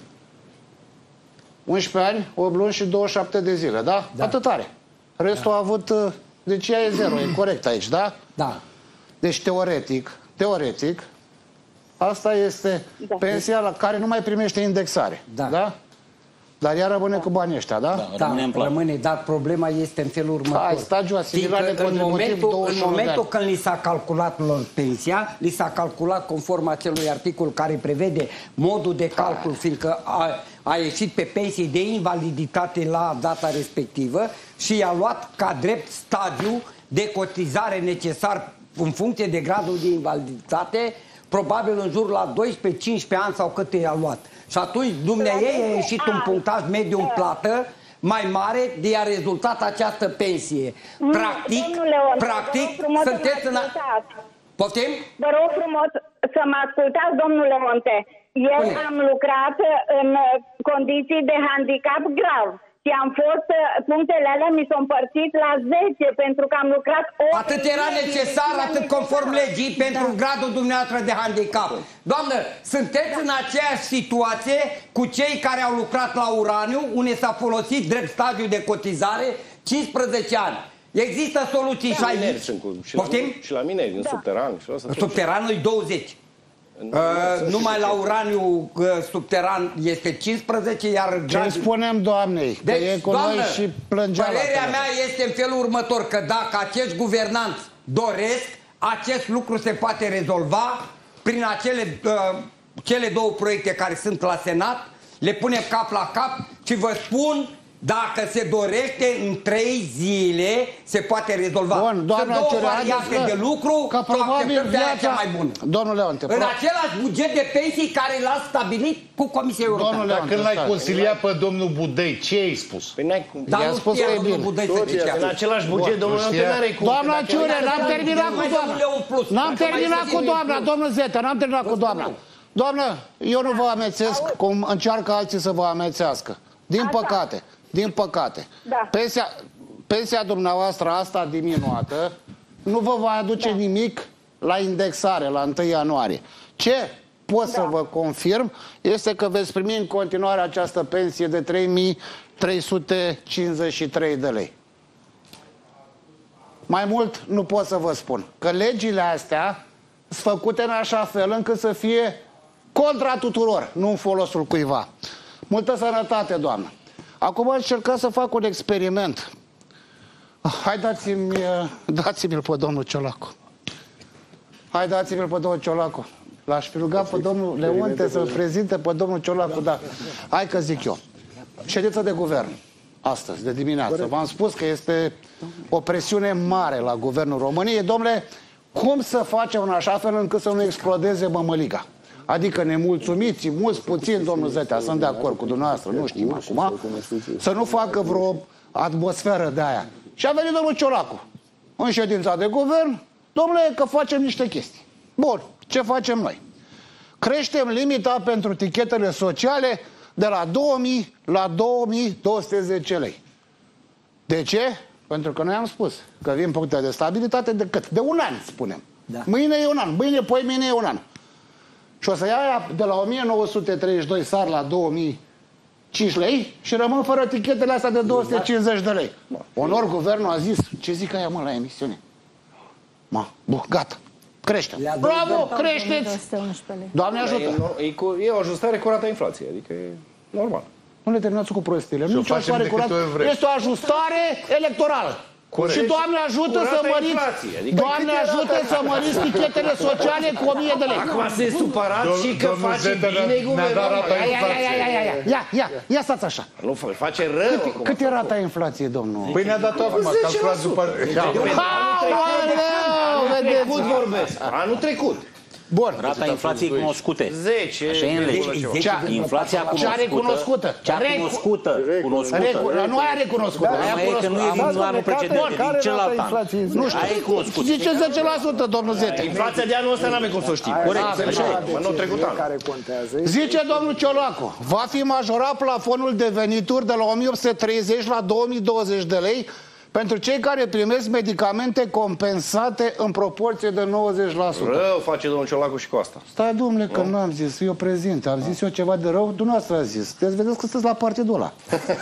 [SPEAKER 1] 11 ani, 8 luni și 27 de zile, da? Atât are. Restul a avut, deci ea e 0, e corect aici, da?
[SPEAKER 6] Da.
[SPEAKER 1] Deci teoretic, asta este pensia la care nu mai primește indexare, da? Dar ea rămâne cu banii ăștia, da?
[SPEAKER 6] Da, rămâne, dar problema este în felul următor.
[SPEAKER 1] Hai, stagiul asimilat de contributiv 21
[SPEAKER 6] în momentul când li s-a calculat lor pensia, li s-a calculat conform acelui articol care prevede modul de calcul, fiindcă a ieșit pe pensie de invaliditate la data respectivă și i-a luat ca drept stadiu de cotizare necesar în funcție de gradul de invaliditate, probabil în jur la 12-15 ani sau cât i-a luat. Și atunci dumneavoastră a ieșit un punctaj mediu în plată mai mare de a rezultat această pensie. Practic, sunteți în... Poftim?
[SPEAKER 14] Vă rog frumos să mă ascultați, domnul Leonte. Eu am lucrat în condiții de handicap grav. Și am fost, punctele alea mi s-au împărțit la 10 pentru că am lucrat 8.
[SPEAKER 6] Atât era necesar, atât conform legii, pentru gradul dumneavoastră de handicap. Doamnă, sunteți în aceeași situație cu cei care au lucrat la uraniu, unde s-a folosit drept stadiu de cotizare 15 ani. Există soluții și aici.
[SPEAKER 12] Și la mineri, în subteran.
[SPEAKER 6] Subteranul e 20. Numai la uraniu subteran este 15, iar...
[SPEAKER 1] Ce spunem doamnei? Că e cu noi și plângea.
[SPEAKER 6] Părerea mea este în felul următor, că dacă acești guvernanți doresc, acest lucru se poate rezolva prin cele două proiecte care sunt la Senat, le punem cap la cap și vă spun, dacă se dorește, în 3 zile se poate rezolva.
[SPEAKER 1] Bun, doamna
[SPEAKER 6] sunt două variante de lucru,
[SPEAKER 1] că probabil
[SPEAKER 6] cea mai bună.
[SPEAKER 1] Domnule Leonte,
[SPEAKER 6] în același buget de pensii care l-a stabilit cu Comisia Europeană.
[SPEAKER 4] Dar când l-ai consiliat pe domnul Budăi, ce ai spus?
[SPEAKER 6] Dar nu știa domnul Budăi să zice.
[SPEAKER 12] În același buget, domnul Leonte n-are cum.
[SPEAKER 1] Doamna Ciure, n-am terminat cu doamna. N-am terminat cu doamna, domnul Zeta, n-am terminat cu doamna. Doamnă, eu nu vă amețesc cum încearcă alții să vă amețească. Din păcate. Din păcate.
[SPEAKER 14] Da.
[SPEAKER 1] Pensia dumneavoastră asta diminuată nu vă va aduce nimic la indexare, la 1 ianuarie. Ce pot să vă confirm este că veți primi în continuare această pensie de 3.353 de lei. Mai mult nu pot să vă spun. Că legile astea sunt făcute în așa fel încât să fie contra tuturor, nu în folosul cuiva. Multă sănătate, doamnă. Acum încerca să fac un experiment. Hai dați-mi-l pe domnul Ciolacu. Hai dați-mi-l pe domnul Ciolacu. L-aș fi rugat pe domnul Leonte să-l prezinte pe domnul Ciolacu, da. Hai că zic eu. Ședință de guvern. Astăzi, de dimineață. V-am spus că este o presiune mare la guvernul României. Domnule, cum să facem în așa fel încât să nu explodeze mămăliga? Adică nemulțumiți, mulți, puțini, domnul Zetea, sunt de acord cu dumneavoastră, nu știm acum, să nu facă vreo atmosferă de aia. Și a venit domnul Ciolacu în ședința de guvern, domnule, că facem niște chestii. Bun, ce facem noi? Creștem limita pentru tichetele sociale de la 2000 la 2210 lei. De ce? Pentru că noi am spus că vin puncte de stabilitate de cât? De un an, spunem. Da. Mâine e un an, mâine e un an. Și o să ia de la 1932 sar la 2005 lei și rămân fără tichetele astea de 250 de lei. Onor, guvernul a zis, ce zic aia mă la emisiune? Bun, gata, creștem. Bravo, creșteți! Doamne ajută!
[SPEAKER 12] E o ajustare cu rata inflației, adică e normal.
[SPEAKER 1] Nu le terminați cu prostile. Nu e o ajustare curată. Este o ajustare electorală. Corect. Și Doamne ajută să măriți, adică Doamne ajută să măriți tichetele sociale cu 1000 de lei.
[SPEAKER 12] Acum se supărat și că face bine guvernul.
[SPEAKER 1] Ia stați așa.
[SPEAKER 12] Nu face rău.
[SPEAKER 1] Cât e rata inflației, domnul?
[SPEAKER 4] Păi ne-a dat acum, calculat după...
[SPEAKER 12] Anul trecut vorbesc. Anul trecut.
[SPEAKER 1] Bun.
[SPEAKER 8] Rata inflației cunoscute.
[SPEAKER 12] 10.
[SPEAKER 8] Așa e în lege. Inflația cunoscută.
[SPEAKER 1] Cea recunoscută.
[SPEAKER 8] Cea cunoscută.
[SPEAKER 1] Nu aia recunoscută.
[SPEAKER 8] Aia că nu e din anul precedent, din celălalt an.
[SPEAKER 1] Nu știu. Aia e cunoscută. Zice 10%, domnul Zete.
[SPEAKER 12] Inflația de anul ăsta n-am cum să o știm. Corect. Așa e. Anul trecut an.
[SPEAKER 1] Zice domnul Ciolacu, va fi majorat plafonul de venituri de la 1830 la 2020 de lei pentru cei care primesc medicamente compensate în proporție de 90%.
[SPEAKER 12] Rău face domnul Ciolacu și cu asta.
[SPEAKER 1] Stai, domnule, că nu am zis, eu prezint. Am zis eu ceva de rău, dumneavoastră a zis. Deci vedeți că sunteți la partidul ăla.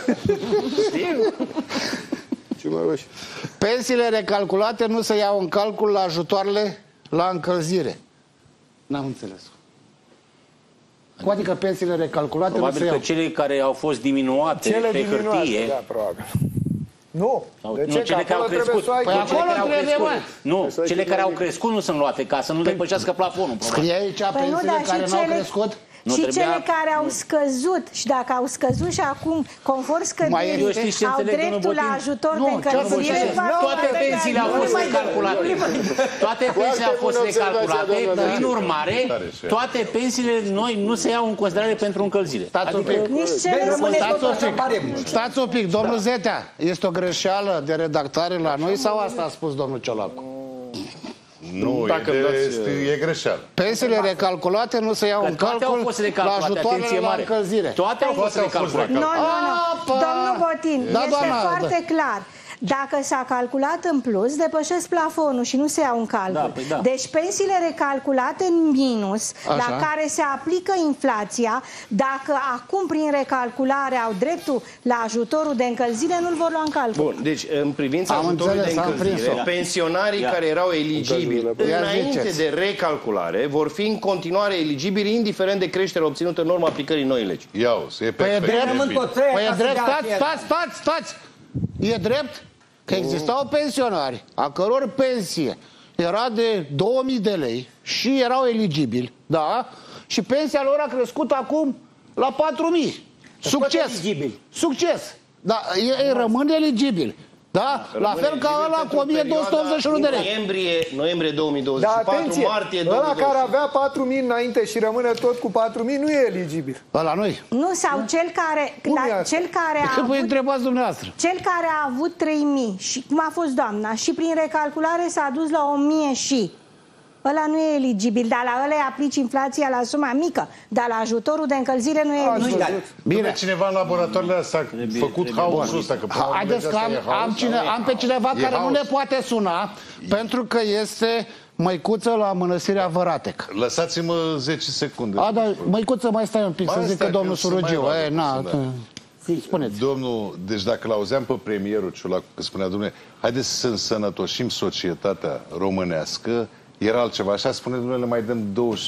[SPEAKER 1] Pensiile recalculate nu se iau în calcul la ajutoarele la încălzire. N-am înțeles. Cu adică pensiile recalculate
[SPEAKER 8] probabil
[SPEAKER 1] nu se iau.
[SPEAKER 8] că cele care au fost diminuate pe hârtie...
[SPEAKER 7] Da, probabil. Nu, de ce?
[SPEAKER 8] Cele care au crescut.
[SPEAKER 1] Păi acolo trebuie, mă.
[SPEAKER 8] Nu, cele care au crescut nu sunt luate, ca să nu depășească plafonul.
[SPEAKER 1] Scrie aici pensiile care n-au crescut?
[SPEAKER 3] Și cele care au scăzut, și dacă au scăzut și acum, conform scăderii, au dreptul la ajutor de încălzire.
[SPEAKER 8] Toate pensiile au fost recalculate. Toate pensiile au fost recalculate. Prin urmare, toate pensiile noi nu se iau în considerare pentru încălzire.
[SPEAKER 1] Stați un pic, domnul Zetea, este o greșeală de redactare la noi sau asta a spus domnul Ciolacu?
[SPEAKER 4] Nu, e greșeală.
[SPEAKER 1] Pensiile recalculate nu se iau în calcul la ajutoarele la încălzire.
[SPEAKER 8] Toate au fost recalculate.
[SPEAKER 3] Nu. Domnul Botin, este foarte clar. Dacă s-a calculat în plus, depășesc plafonul și nu se iau în calcul. Deci pensiile recalculate în minus, la care se aplică inflația, dacă acum prin recalculare au dreptul la ajutorul de încălzire, nu-l vor lua în calcul.
[SPEAKER 12] Bun, deci în privința ajutorului de încălzire, pensionarii care erau eligibili înainte de recalculare vor fi în continuare eligibili, indiferent de creșterea obținută în urma aplicării noii legi.
[SPEAKER 1] Păi e drept, stați! E drept că existau pensionari a căror pensie era de 2000 de lei și erau eligibili, da? Și pensia lor a crescut acum la 4000. Succes! Da, ei rămân eligibili. Da? La fel ca ăla cu 1281 de lei.
[SPEAKER 12] Noiembrie 2024, martie 2024.
[SPEAKER 7] Ăla care avea 4.000 înainte și rămâne tot cu 4.000 nu e eligibil.
[SPEAKER 1] Ăla nu-i.
[SPEAKER 3] Nu, sau cel care a avut,
[SPEAKER 1] întrebați dumneavoastră.
[SPEAKER 3] Cel care a avut 3.000 și cum a fost doamna și prin recalculare s-a dus la 1.000 și ăla nu e eligibil, dar la ăla îi aplici inflația la suma mică, dar la ajutorul de încălzire nu e eligibil.
[SPEAKER 4] Bine, cineva în laboratoarele astea a făcut haosul ăsta.
[SPEAKER 1] Haideți că am pe cineva care nu ne poate suna, pentru că este măicuță la Mănăstirea Văratec.
[SPEAKER 4] Lăsați-mă 10 secunde.
[SPEAKER 1] Dar măicuță, mai stai un pic, să zică domnul Surugiu. Spuneți.
[SPEAKER 4] Domnul, deci dacă l-auzeam pe premierul Ciolacu, că spunea, domnule, haideți să însănătoșim societatea românească, era altceva. Așa spune, domnule, mai dăm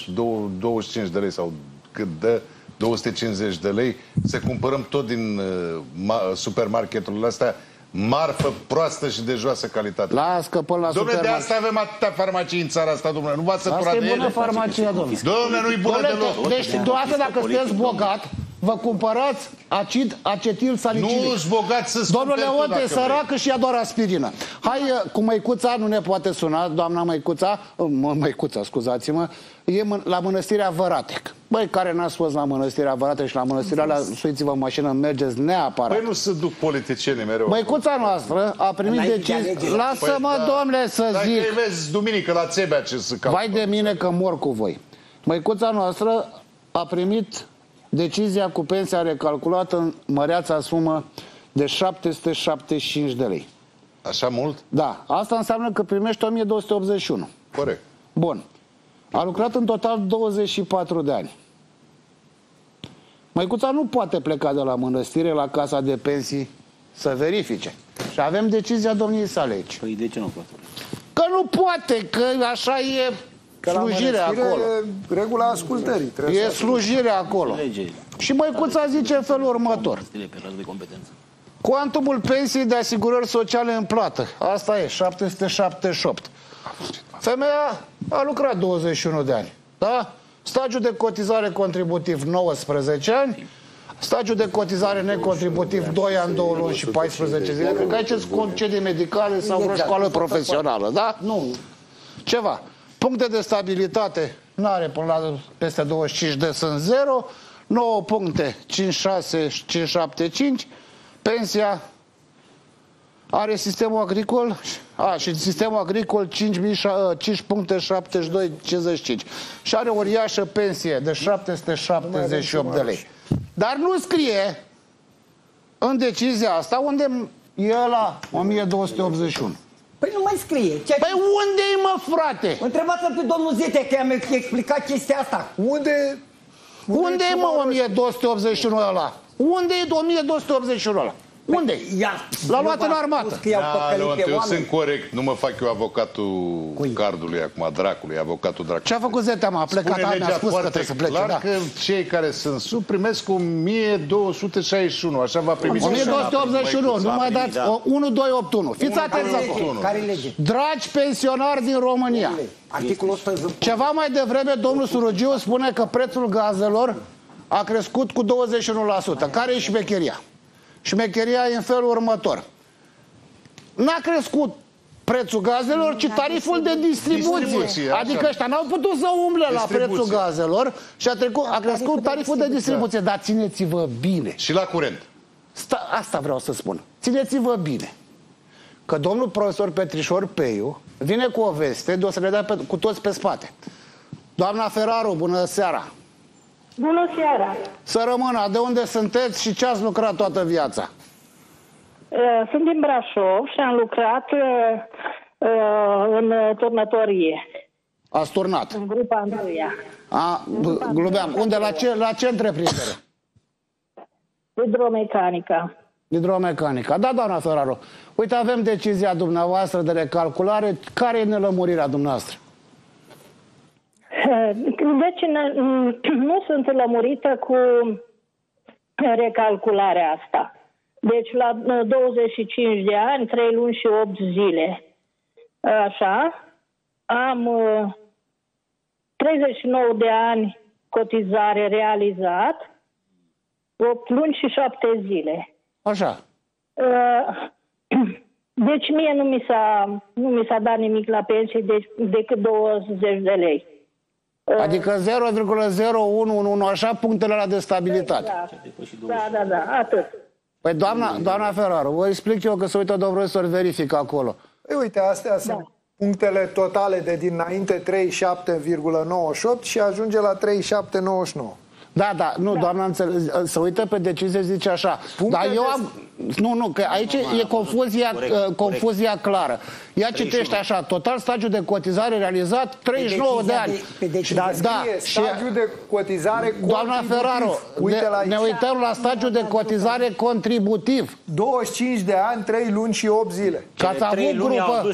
[SPEAKER 4] 25 de lei sau cât dă 250 de lei, să cumpărăm tot din supermarketurile astea marfă proastă și de joasă calitate.
[SPEAKER 1] Las că până la
[SPEAKER 4] domnule, de asta avem atâtea farmacii în țara asta, domnule. Nu v-ați săturat de ele?
[SPEAKER 1] Asta e bună farmacia, domnule.
[SPEAKER 4] Domnule, nu-i bună deloc.
[SPEAKER 1] Deci, deoarece dacă sunteți bogat, vă cumpărați acid acetil salicilic.
[SPEAKER 4] Nu-s bogați să
[SPEAKER 1] domnul Leonte e săracă și ia doar aspirină. Hai, cu Măicuța, nu ne poate suna, doamna Măicuța, scuzați-mă, e la Mănăstirea Văratec. Băi, care n-ați fost la Mănăstirea Văratec și la Mănăstirea alea, suiți-vă în mașină, mergeți neapărat.
[SPEAKER 4] Păi nu se duc politicieni mereu.
[SPEAKER 1] Măicuța noastră a primit decizii. Lasă-mă, domnule, să zic.
[SPEAKER 4] Dacă îi vezi duminică la Țebea ce să caut.
[SPEAKER 1] Vai de mine că mor cu voi. Măicuța noastră a primit decizia cu pensia recalculată în măreața sumă de 775 de lei.
[SPEAKER 4] Așa mult?
[SPEAKER 1] Da. Asta înseamnă că primești 1281.
[SPEAKER 4] Corect.
[SPEAKER 1] Bun. A lucrat în total 24 de ani. Măicuța nu poate pleca de la mănăstire la casa de pensii să verifice. Și avem decizia domniei sale aici.
[SPEAKER 8] Păi de ce nu poate?
[SPEAKER 1] Că nu poate, că așa e slujirea acolo.
[SPEAKER 7] E regula ascultării.
[SPEAKER 1] E slujirea acolo. Și Măicuța zice în felul următor. Cuantumul pensiei de asigurări sociale în plată. Asta e, 778. Femeia a lucrat 21 de ani. Da? Stagiul de cotizare contributiv 19 ani. Stagiul de cotizare necontributiv 2 ani, 2 luni și 14 zile. Cred că aici sunt concedii medicale sau vreo școală profesională. Da? Nu. Ceva. Puncte de stabilitate n-are până la peste 25 de sunt 0. 9 puncte, 56, 575. Pensia are sistemul agricol și sistemul agricol 5 puncte 72, 55. Și are o uriașă pensie de 778 de lei. Dar nu scrie în decizia asta unde e la 1281.
[SPEAKER 6] Păi nu mai scrie.
[SPEAKER 1] Păi unde-i, mă, frate?
[SPEAKER 6] Întrebați-l pe domnul Zete, că i-am explicat chestia asta.
[SPEAKER 1] Unde-i, mă, 1281 ăla? Unde-i 1281 ăla? Unde? L-a luat în armată.
[SPEAKER 4] Eu sunt corect, nu mă fac eu avocatul cardului acum, dracului, avocatul dracului.
[SPEAKER 1] Ce a făcut Zetea, mă? A plecat, mi-a spus că trebuie să plece.
[SPEAKER 4] Clar că cei care sunt sub primesc 1261, așa va primi.
[SPEAKER 1] 1281, nu mai dați 1281. Fiți atenți acolo. Dragi pensionari din România, ceva mai devreme domnul Surugiu spune că prețul gazelor a crescut cu 21%. Care e șmecheria? Șmecheria e în felul următor. N-a crescut prețul gazelor, ci tariful de distribuție. Adică ăștia n-au putut să umble la prețul gazelor și a crescut tariful de distribuție. Dar țineți-vă bine.
[SPEAKER 4] Și la curent.
[SPEAKER 1] Asta vreau să spun. Țineți-vă bine că domnul profesor Petrișor Peiu vine cu o veste de o să le dea cu toți pe spate. Doamna Ferraru, bună seara!
[SPEAKER 14] Bună seara!
[SPEAKER 1] Să rămână, de unde sunteți și ce ați lucrat toată viața?
[SPEAKER 15] Sunt din Brașov și am lucrat în turnătorie.
[SPEAKER 1] Ați turnat?
[SPEAKER 15] În grupa întâia.
[SPEAKER 1] Glumeam. Unde? La ce întreprindere?
[SPEAKER 15] Hidromecanica.
[SPEAKER 1] Hidromecanica. Da, doamna Ferraro. Uite, avem decizia dumneavoastră de recalculare. Care e nelămurirea dumneavoastră?
[SPEAKER 15] Deci nu sunt lămurită cu recalcularea asta. Deci la 25 de ani, 3 luni și 8 zile. Așa. Am 39 de ani cotizare realizat, 8 luni și 7 zile.
[SPEAKER 1] Așa.
[SPEAKER 15] Deci mie nu mi s-a dat nimic la pensie decât 20 de lei.
[SPEAKER 1] Adică 0,0111, așa, punctele alea de stabilitate.
[SPEAKER 15] Da, atât.
[SPEAKER 1] Păi doamna Ferraro, vă explic eu că se uită domnul profesor, verifică acolo.
[SPEAKER 7] Ei, uite, astea sunt punctele totale de dinainte, 37,98 și ajunge la 37,99.
[SPEAKER 1] Da, nu, doamna se uită pe decizie, zice așa. Dar eu am... Nu, că aici e confuzia clară. Ea citește așa: total stagiul de cotizare realizat 39 de ani.
[SPEAKER 7] Dar scrie stagiul de cotizare contributiv.
[SPEAKER 1] Doamna Ferraro, ne uităm la stagiul de cotizare contributiv.
[SPEAKER 7] 25 de ani, 3 luni și 8 zile.
[SPEAKER 8] Că ați avut grupă.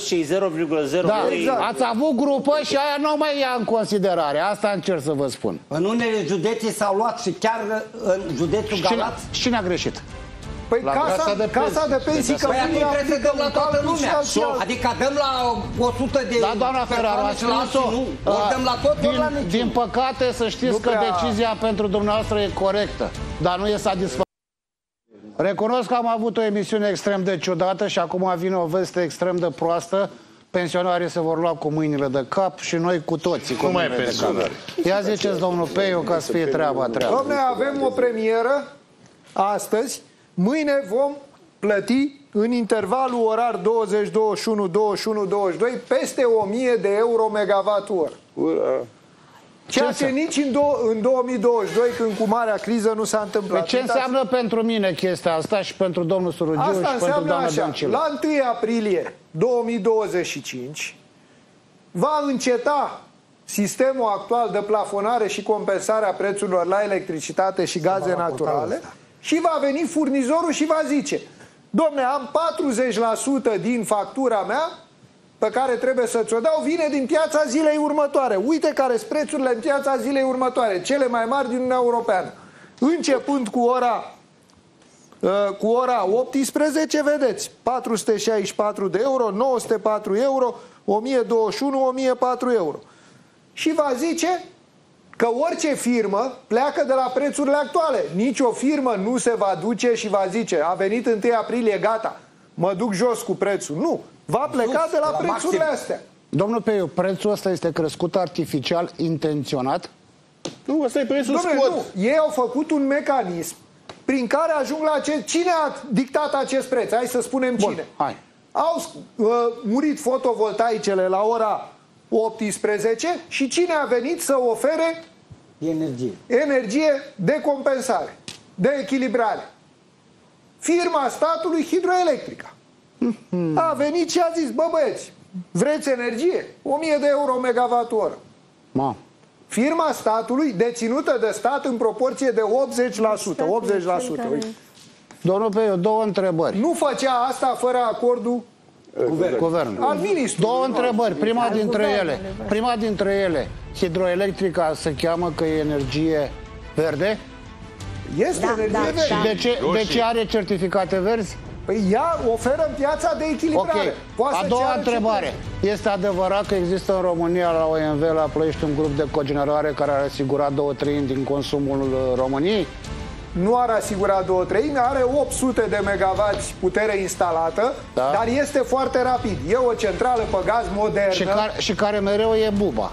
[SPEAKER 1] Ați avut grupă și aia nu mai ia în considerare. Asta încerc să vă spun.
[SPEAKER 6] În unele județe s-au luat și chiar în județul Galați.
[SPEAKER 1] Cine a greșit?
[SPEAKER 7] Păi casa de pensii, că
[SPEAKER 6] acum trebuie să dăm la toată lumea. Adică dăm la 100 de...
[SPEAKER 1] Da, doamna Ferraro, ați spus-o.
[SPEAKER 6] Dăm la tot,
[SPEAKER 1] din păcate, să știți că decizia pentru dumneavoastră e corectă, dar nu e satisfăcătoare. Recunosc că am avut o emisiune extrem de ciudată și acum vine o veste extrem de proastă. Pensionarii se vor lua cu mâinile de cap și noi cu toții.
[SPEAKER 4] Cum mai pensionari?
[SPEAKER 1] Ia ziceți, domnul Peiu, ca să fie treaba.
[SPEAKER 7] Dom'le, avem o premieră astăzi. Mâine vom plăti în intervalul orar 20-21-21-22 peste 1000 de euro megawatt-oră. Ceea ce nici în 2022, când cu marea criză, nu s-a întâmplat.
[SPEAKER 1] Ce înseamnă pentru mine chestia asta și pentru domnul Surugiu
[SPEAKER 7] asta
[SPEAKER 1] și pentru doamna Dăncilă?
[SPEAKER 7] La 1 aprilie 2025 va înceta sistemul actual de plafonare și compensare a prețurilor la electricitate și gaze naturale și va veni furnizorul și va zice: dom'le, am 40% din factura mea pe care trebuie să ți-o dau, vine din piața zilei următoare. Uite care sunt prețurile în piața zilei următoare, cele mai mari din Uniunea Europeană. Începând cu ora 18, vedeți, 464 de euro, 904 euro, 1021, 1004 euro. Și va zice că orice firmă pleacă de la prețurile actuale. Nici o firmă nu se va duce și va zice: a venit 1 aprilie, gata, mă duc jos cu prețul. Nu, va pleca de la prețurile astea.
[SPEAKER 1] Domnul Peiu, prețul ăsta este crescut artificial, intenționat?
[SPEAKER 11] Nu, ăsta e prețul scot.
[SPEAKER 7] Nu, ei au făcut un mecanism prin care ajung la cine a dictat acest preț? Hai să spunem cine.
[SPEAKER 1] Hai.
[SPEAKER 7] Au murit fotovoltaicele la ora 18 și cine a venit să ofere energie de compensare, de echilibrare? Firma statului Hidroelectrica. A venit și a zis: bă, băieți, vreți energie? 1000 de euro megawatt-oră. Firma statului, deținută de stat în proporție de 80%.
[SPEAKER 1] Domnul Peiu, două întrebări.
[SPEAKER 7] Nu făcea asta fără acordul
[SPEAKER 1] Guvernul.
[SPEAKER 7] Al ministrului.
[SPEAKER 1] Două întrebări. Prima dintre ele, Hidroelectrica se cheamă că e energie verde?
[SPEAKER 7] Este energie verde.
[SPEAKER 1] De ce are certificate verzi?
[SPEAKER 7] Păi ea oferă în piața de echilibrare.
[SPEAKER 1] A doua întrebare. Este adevărat că există în România, la OMV, la Ploiești, un grup de cogenerare care ar asigura 2/3 din consumul României?
[SPEAKER 7] Nu ar asigura 2/3, are 800 de megawatts putere instalată, dar este foarte rapid. E o centrală pe gaz modernă.
[SPEAKER 1] Și care mereu e buba.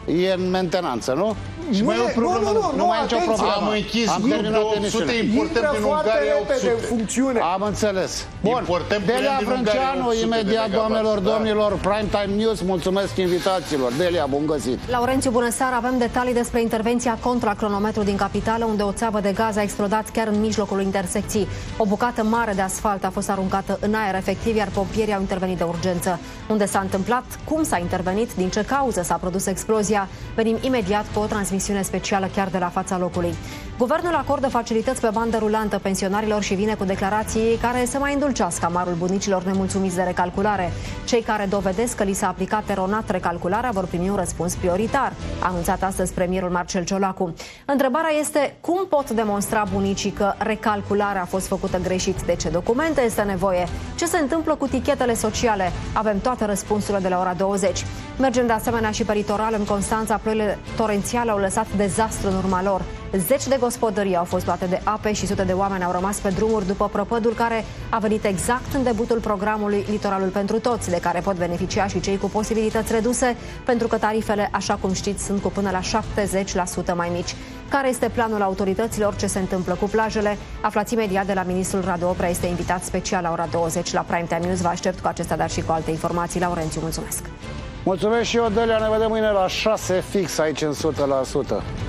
[SPEAKER 1] e în mentenanță, nu?
[SPEAKER 4] Și mai e o problemă.
[SPEAKER 1] Nu mai e nicio problemă.
[SPEAKER 4] Am închis grup de 800, importăm din Ungaria 800.
[SPEAKER 7] Funcțiune.
[SPEAKER 1] Am înțeles. Bun, Delia Frânceanu, imediat, doamnelor, domnilor, Primetime News, mulțumesc invitațiilor. Delia, bun găsit.
[SPEAKER 16] Laurențiu, bună seara, avem detalii despre intervenția contra cronometru din capitală, unde o țeavă de gaz a explodat chiar în mijlocul intersecției. O bucată mare de asfalt a fost aruncată în aer efectiv, iar pompierii au intervenit de urgență. Unde s-a întâmplat, cum s-a intervenit, din ce cauză s-a produs explozia, venim imediat cu o transmisiune specială chiar de la fața locului. Guvernul acordă facilități pe bandă rulantă pensionarilor și vine cu declarații care să mai îndulcească amarul bunicilor nemulțumiți de recalculare. Cei care dovedesc că li s-a aplicat eronat recalcularea vor primi un răspuns prioritar, a anunțat astăzi premierul Marcel Ciolacu. Întrebarea este cum pot demonstra bunicii că recalcularea a fost făcută greșit, de ce documente este nevoie, ce se întâmplă cu tichetele sociale. Avem toate răspunsurile de la ora 20. Mergem de asemenea și pe litoral. În Constanța, ploile torențiale au lăsat dezastru în urma lor. Zeci de gospodării au fost luate de ape și sute de oameni au rămas pe drumuri după prăpădul care a venit exact în debutul programului Litoralul pentru Toți, de care pot beneficia și cei cu posibilități reduse, pentru că tarifele, așa cum știți, sunt cu până la 70% mai mici. Care este planul autorităților? Ce se întâmplă cu plajele? Aflați imediat de la ministrul Radu Oprea, este invitat special la ora 20 la Primetime News. Vă aștept cu acestea, dar și cu alte informații. Laurențiu, mulțumesc!
[SPEAKER 1] Mulțumesc și eu, Delia, ne vedem mâine la 6 fix aici în 100%.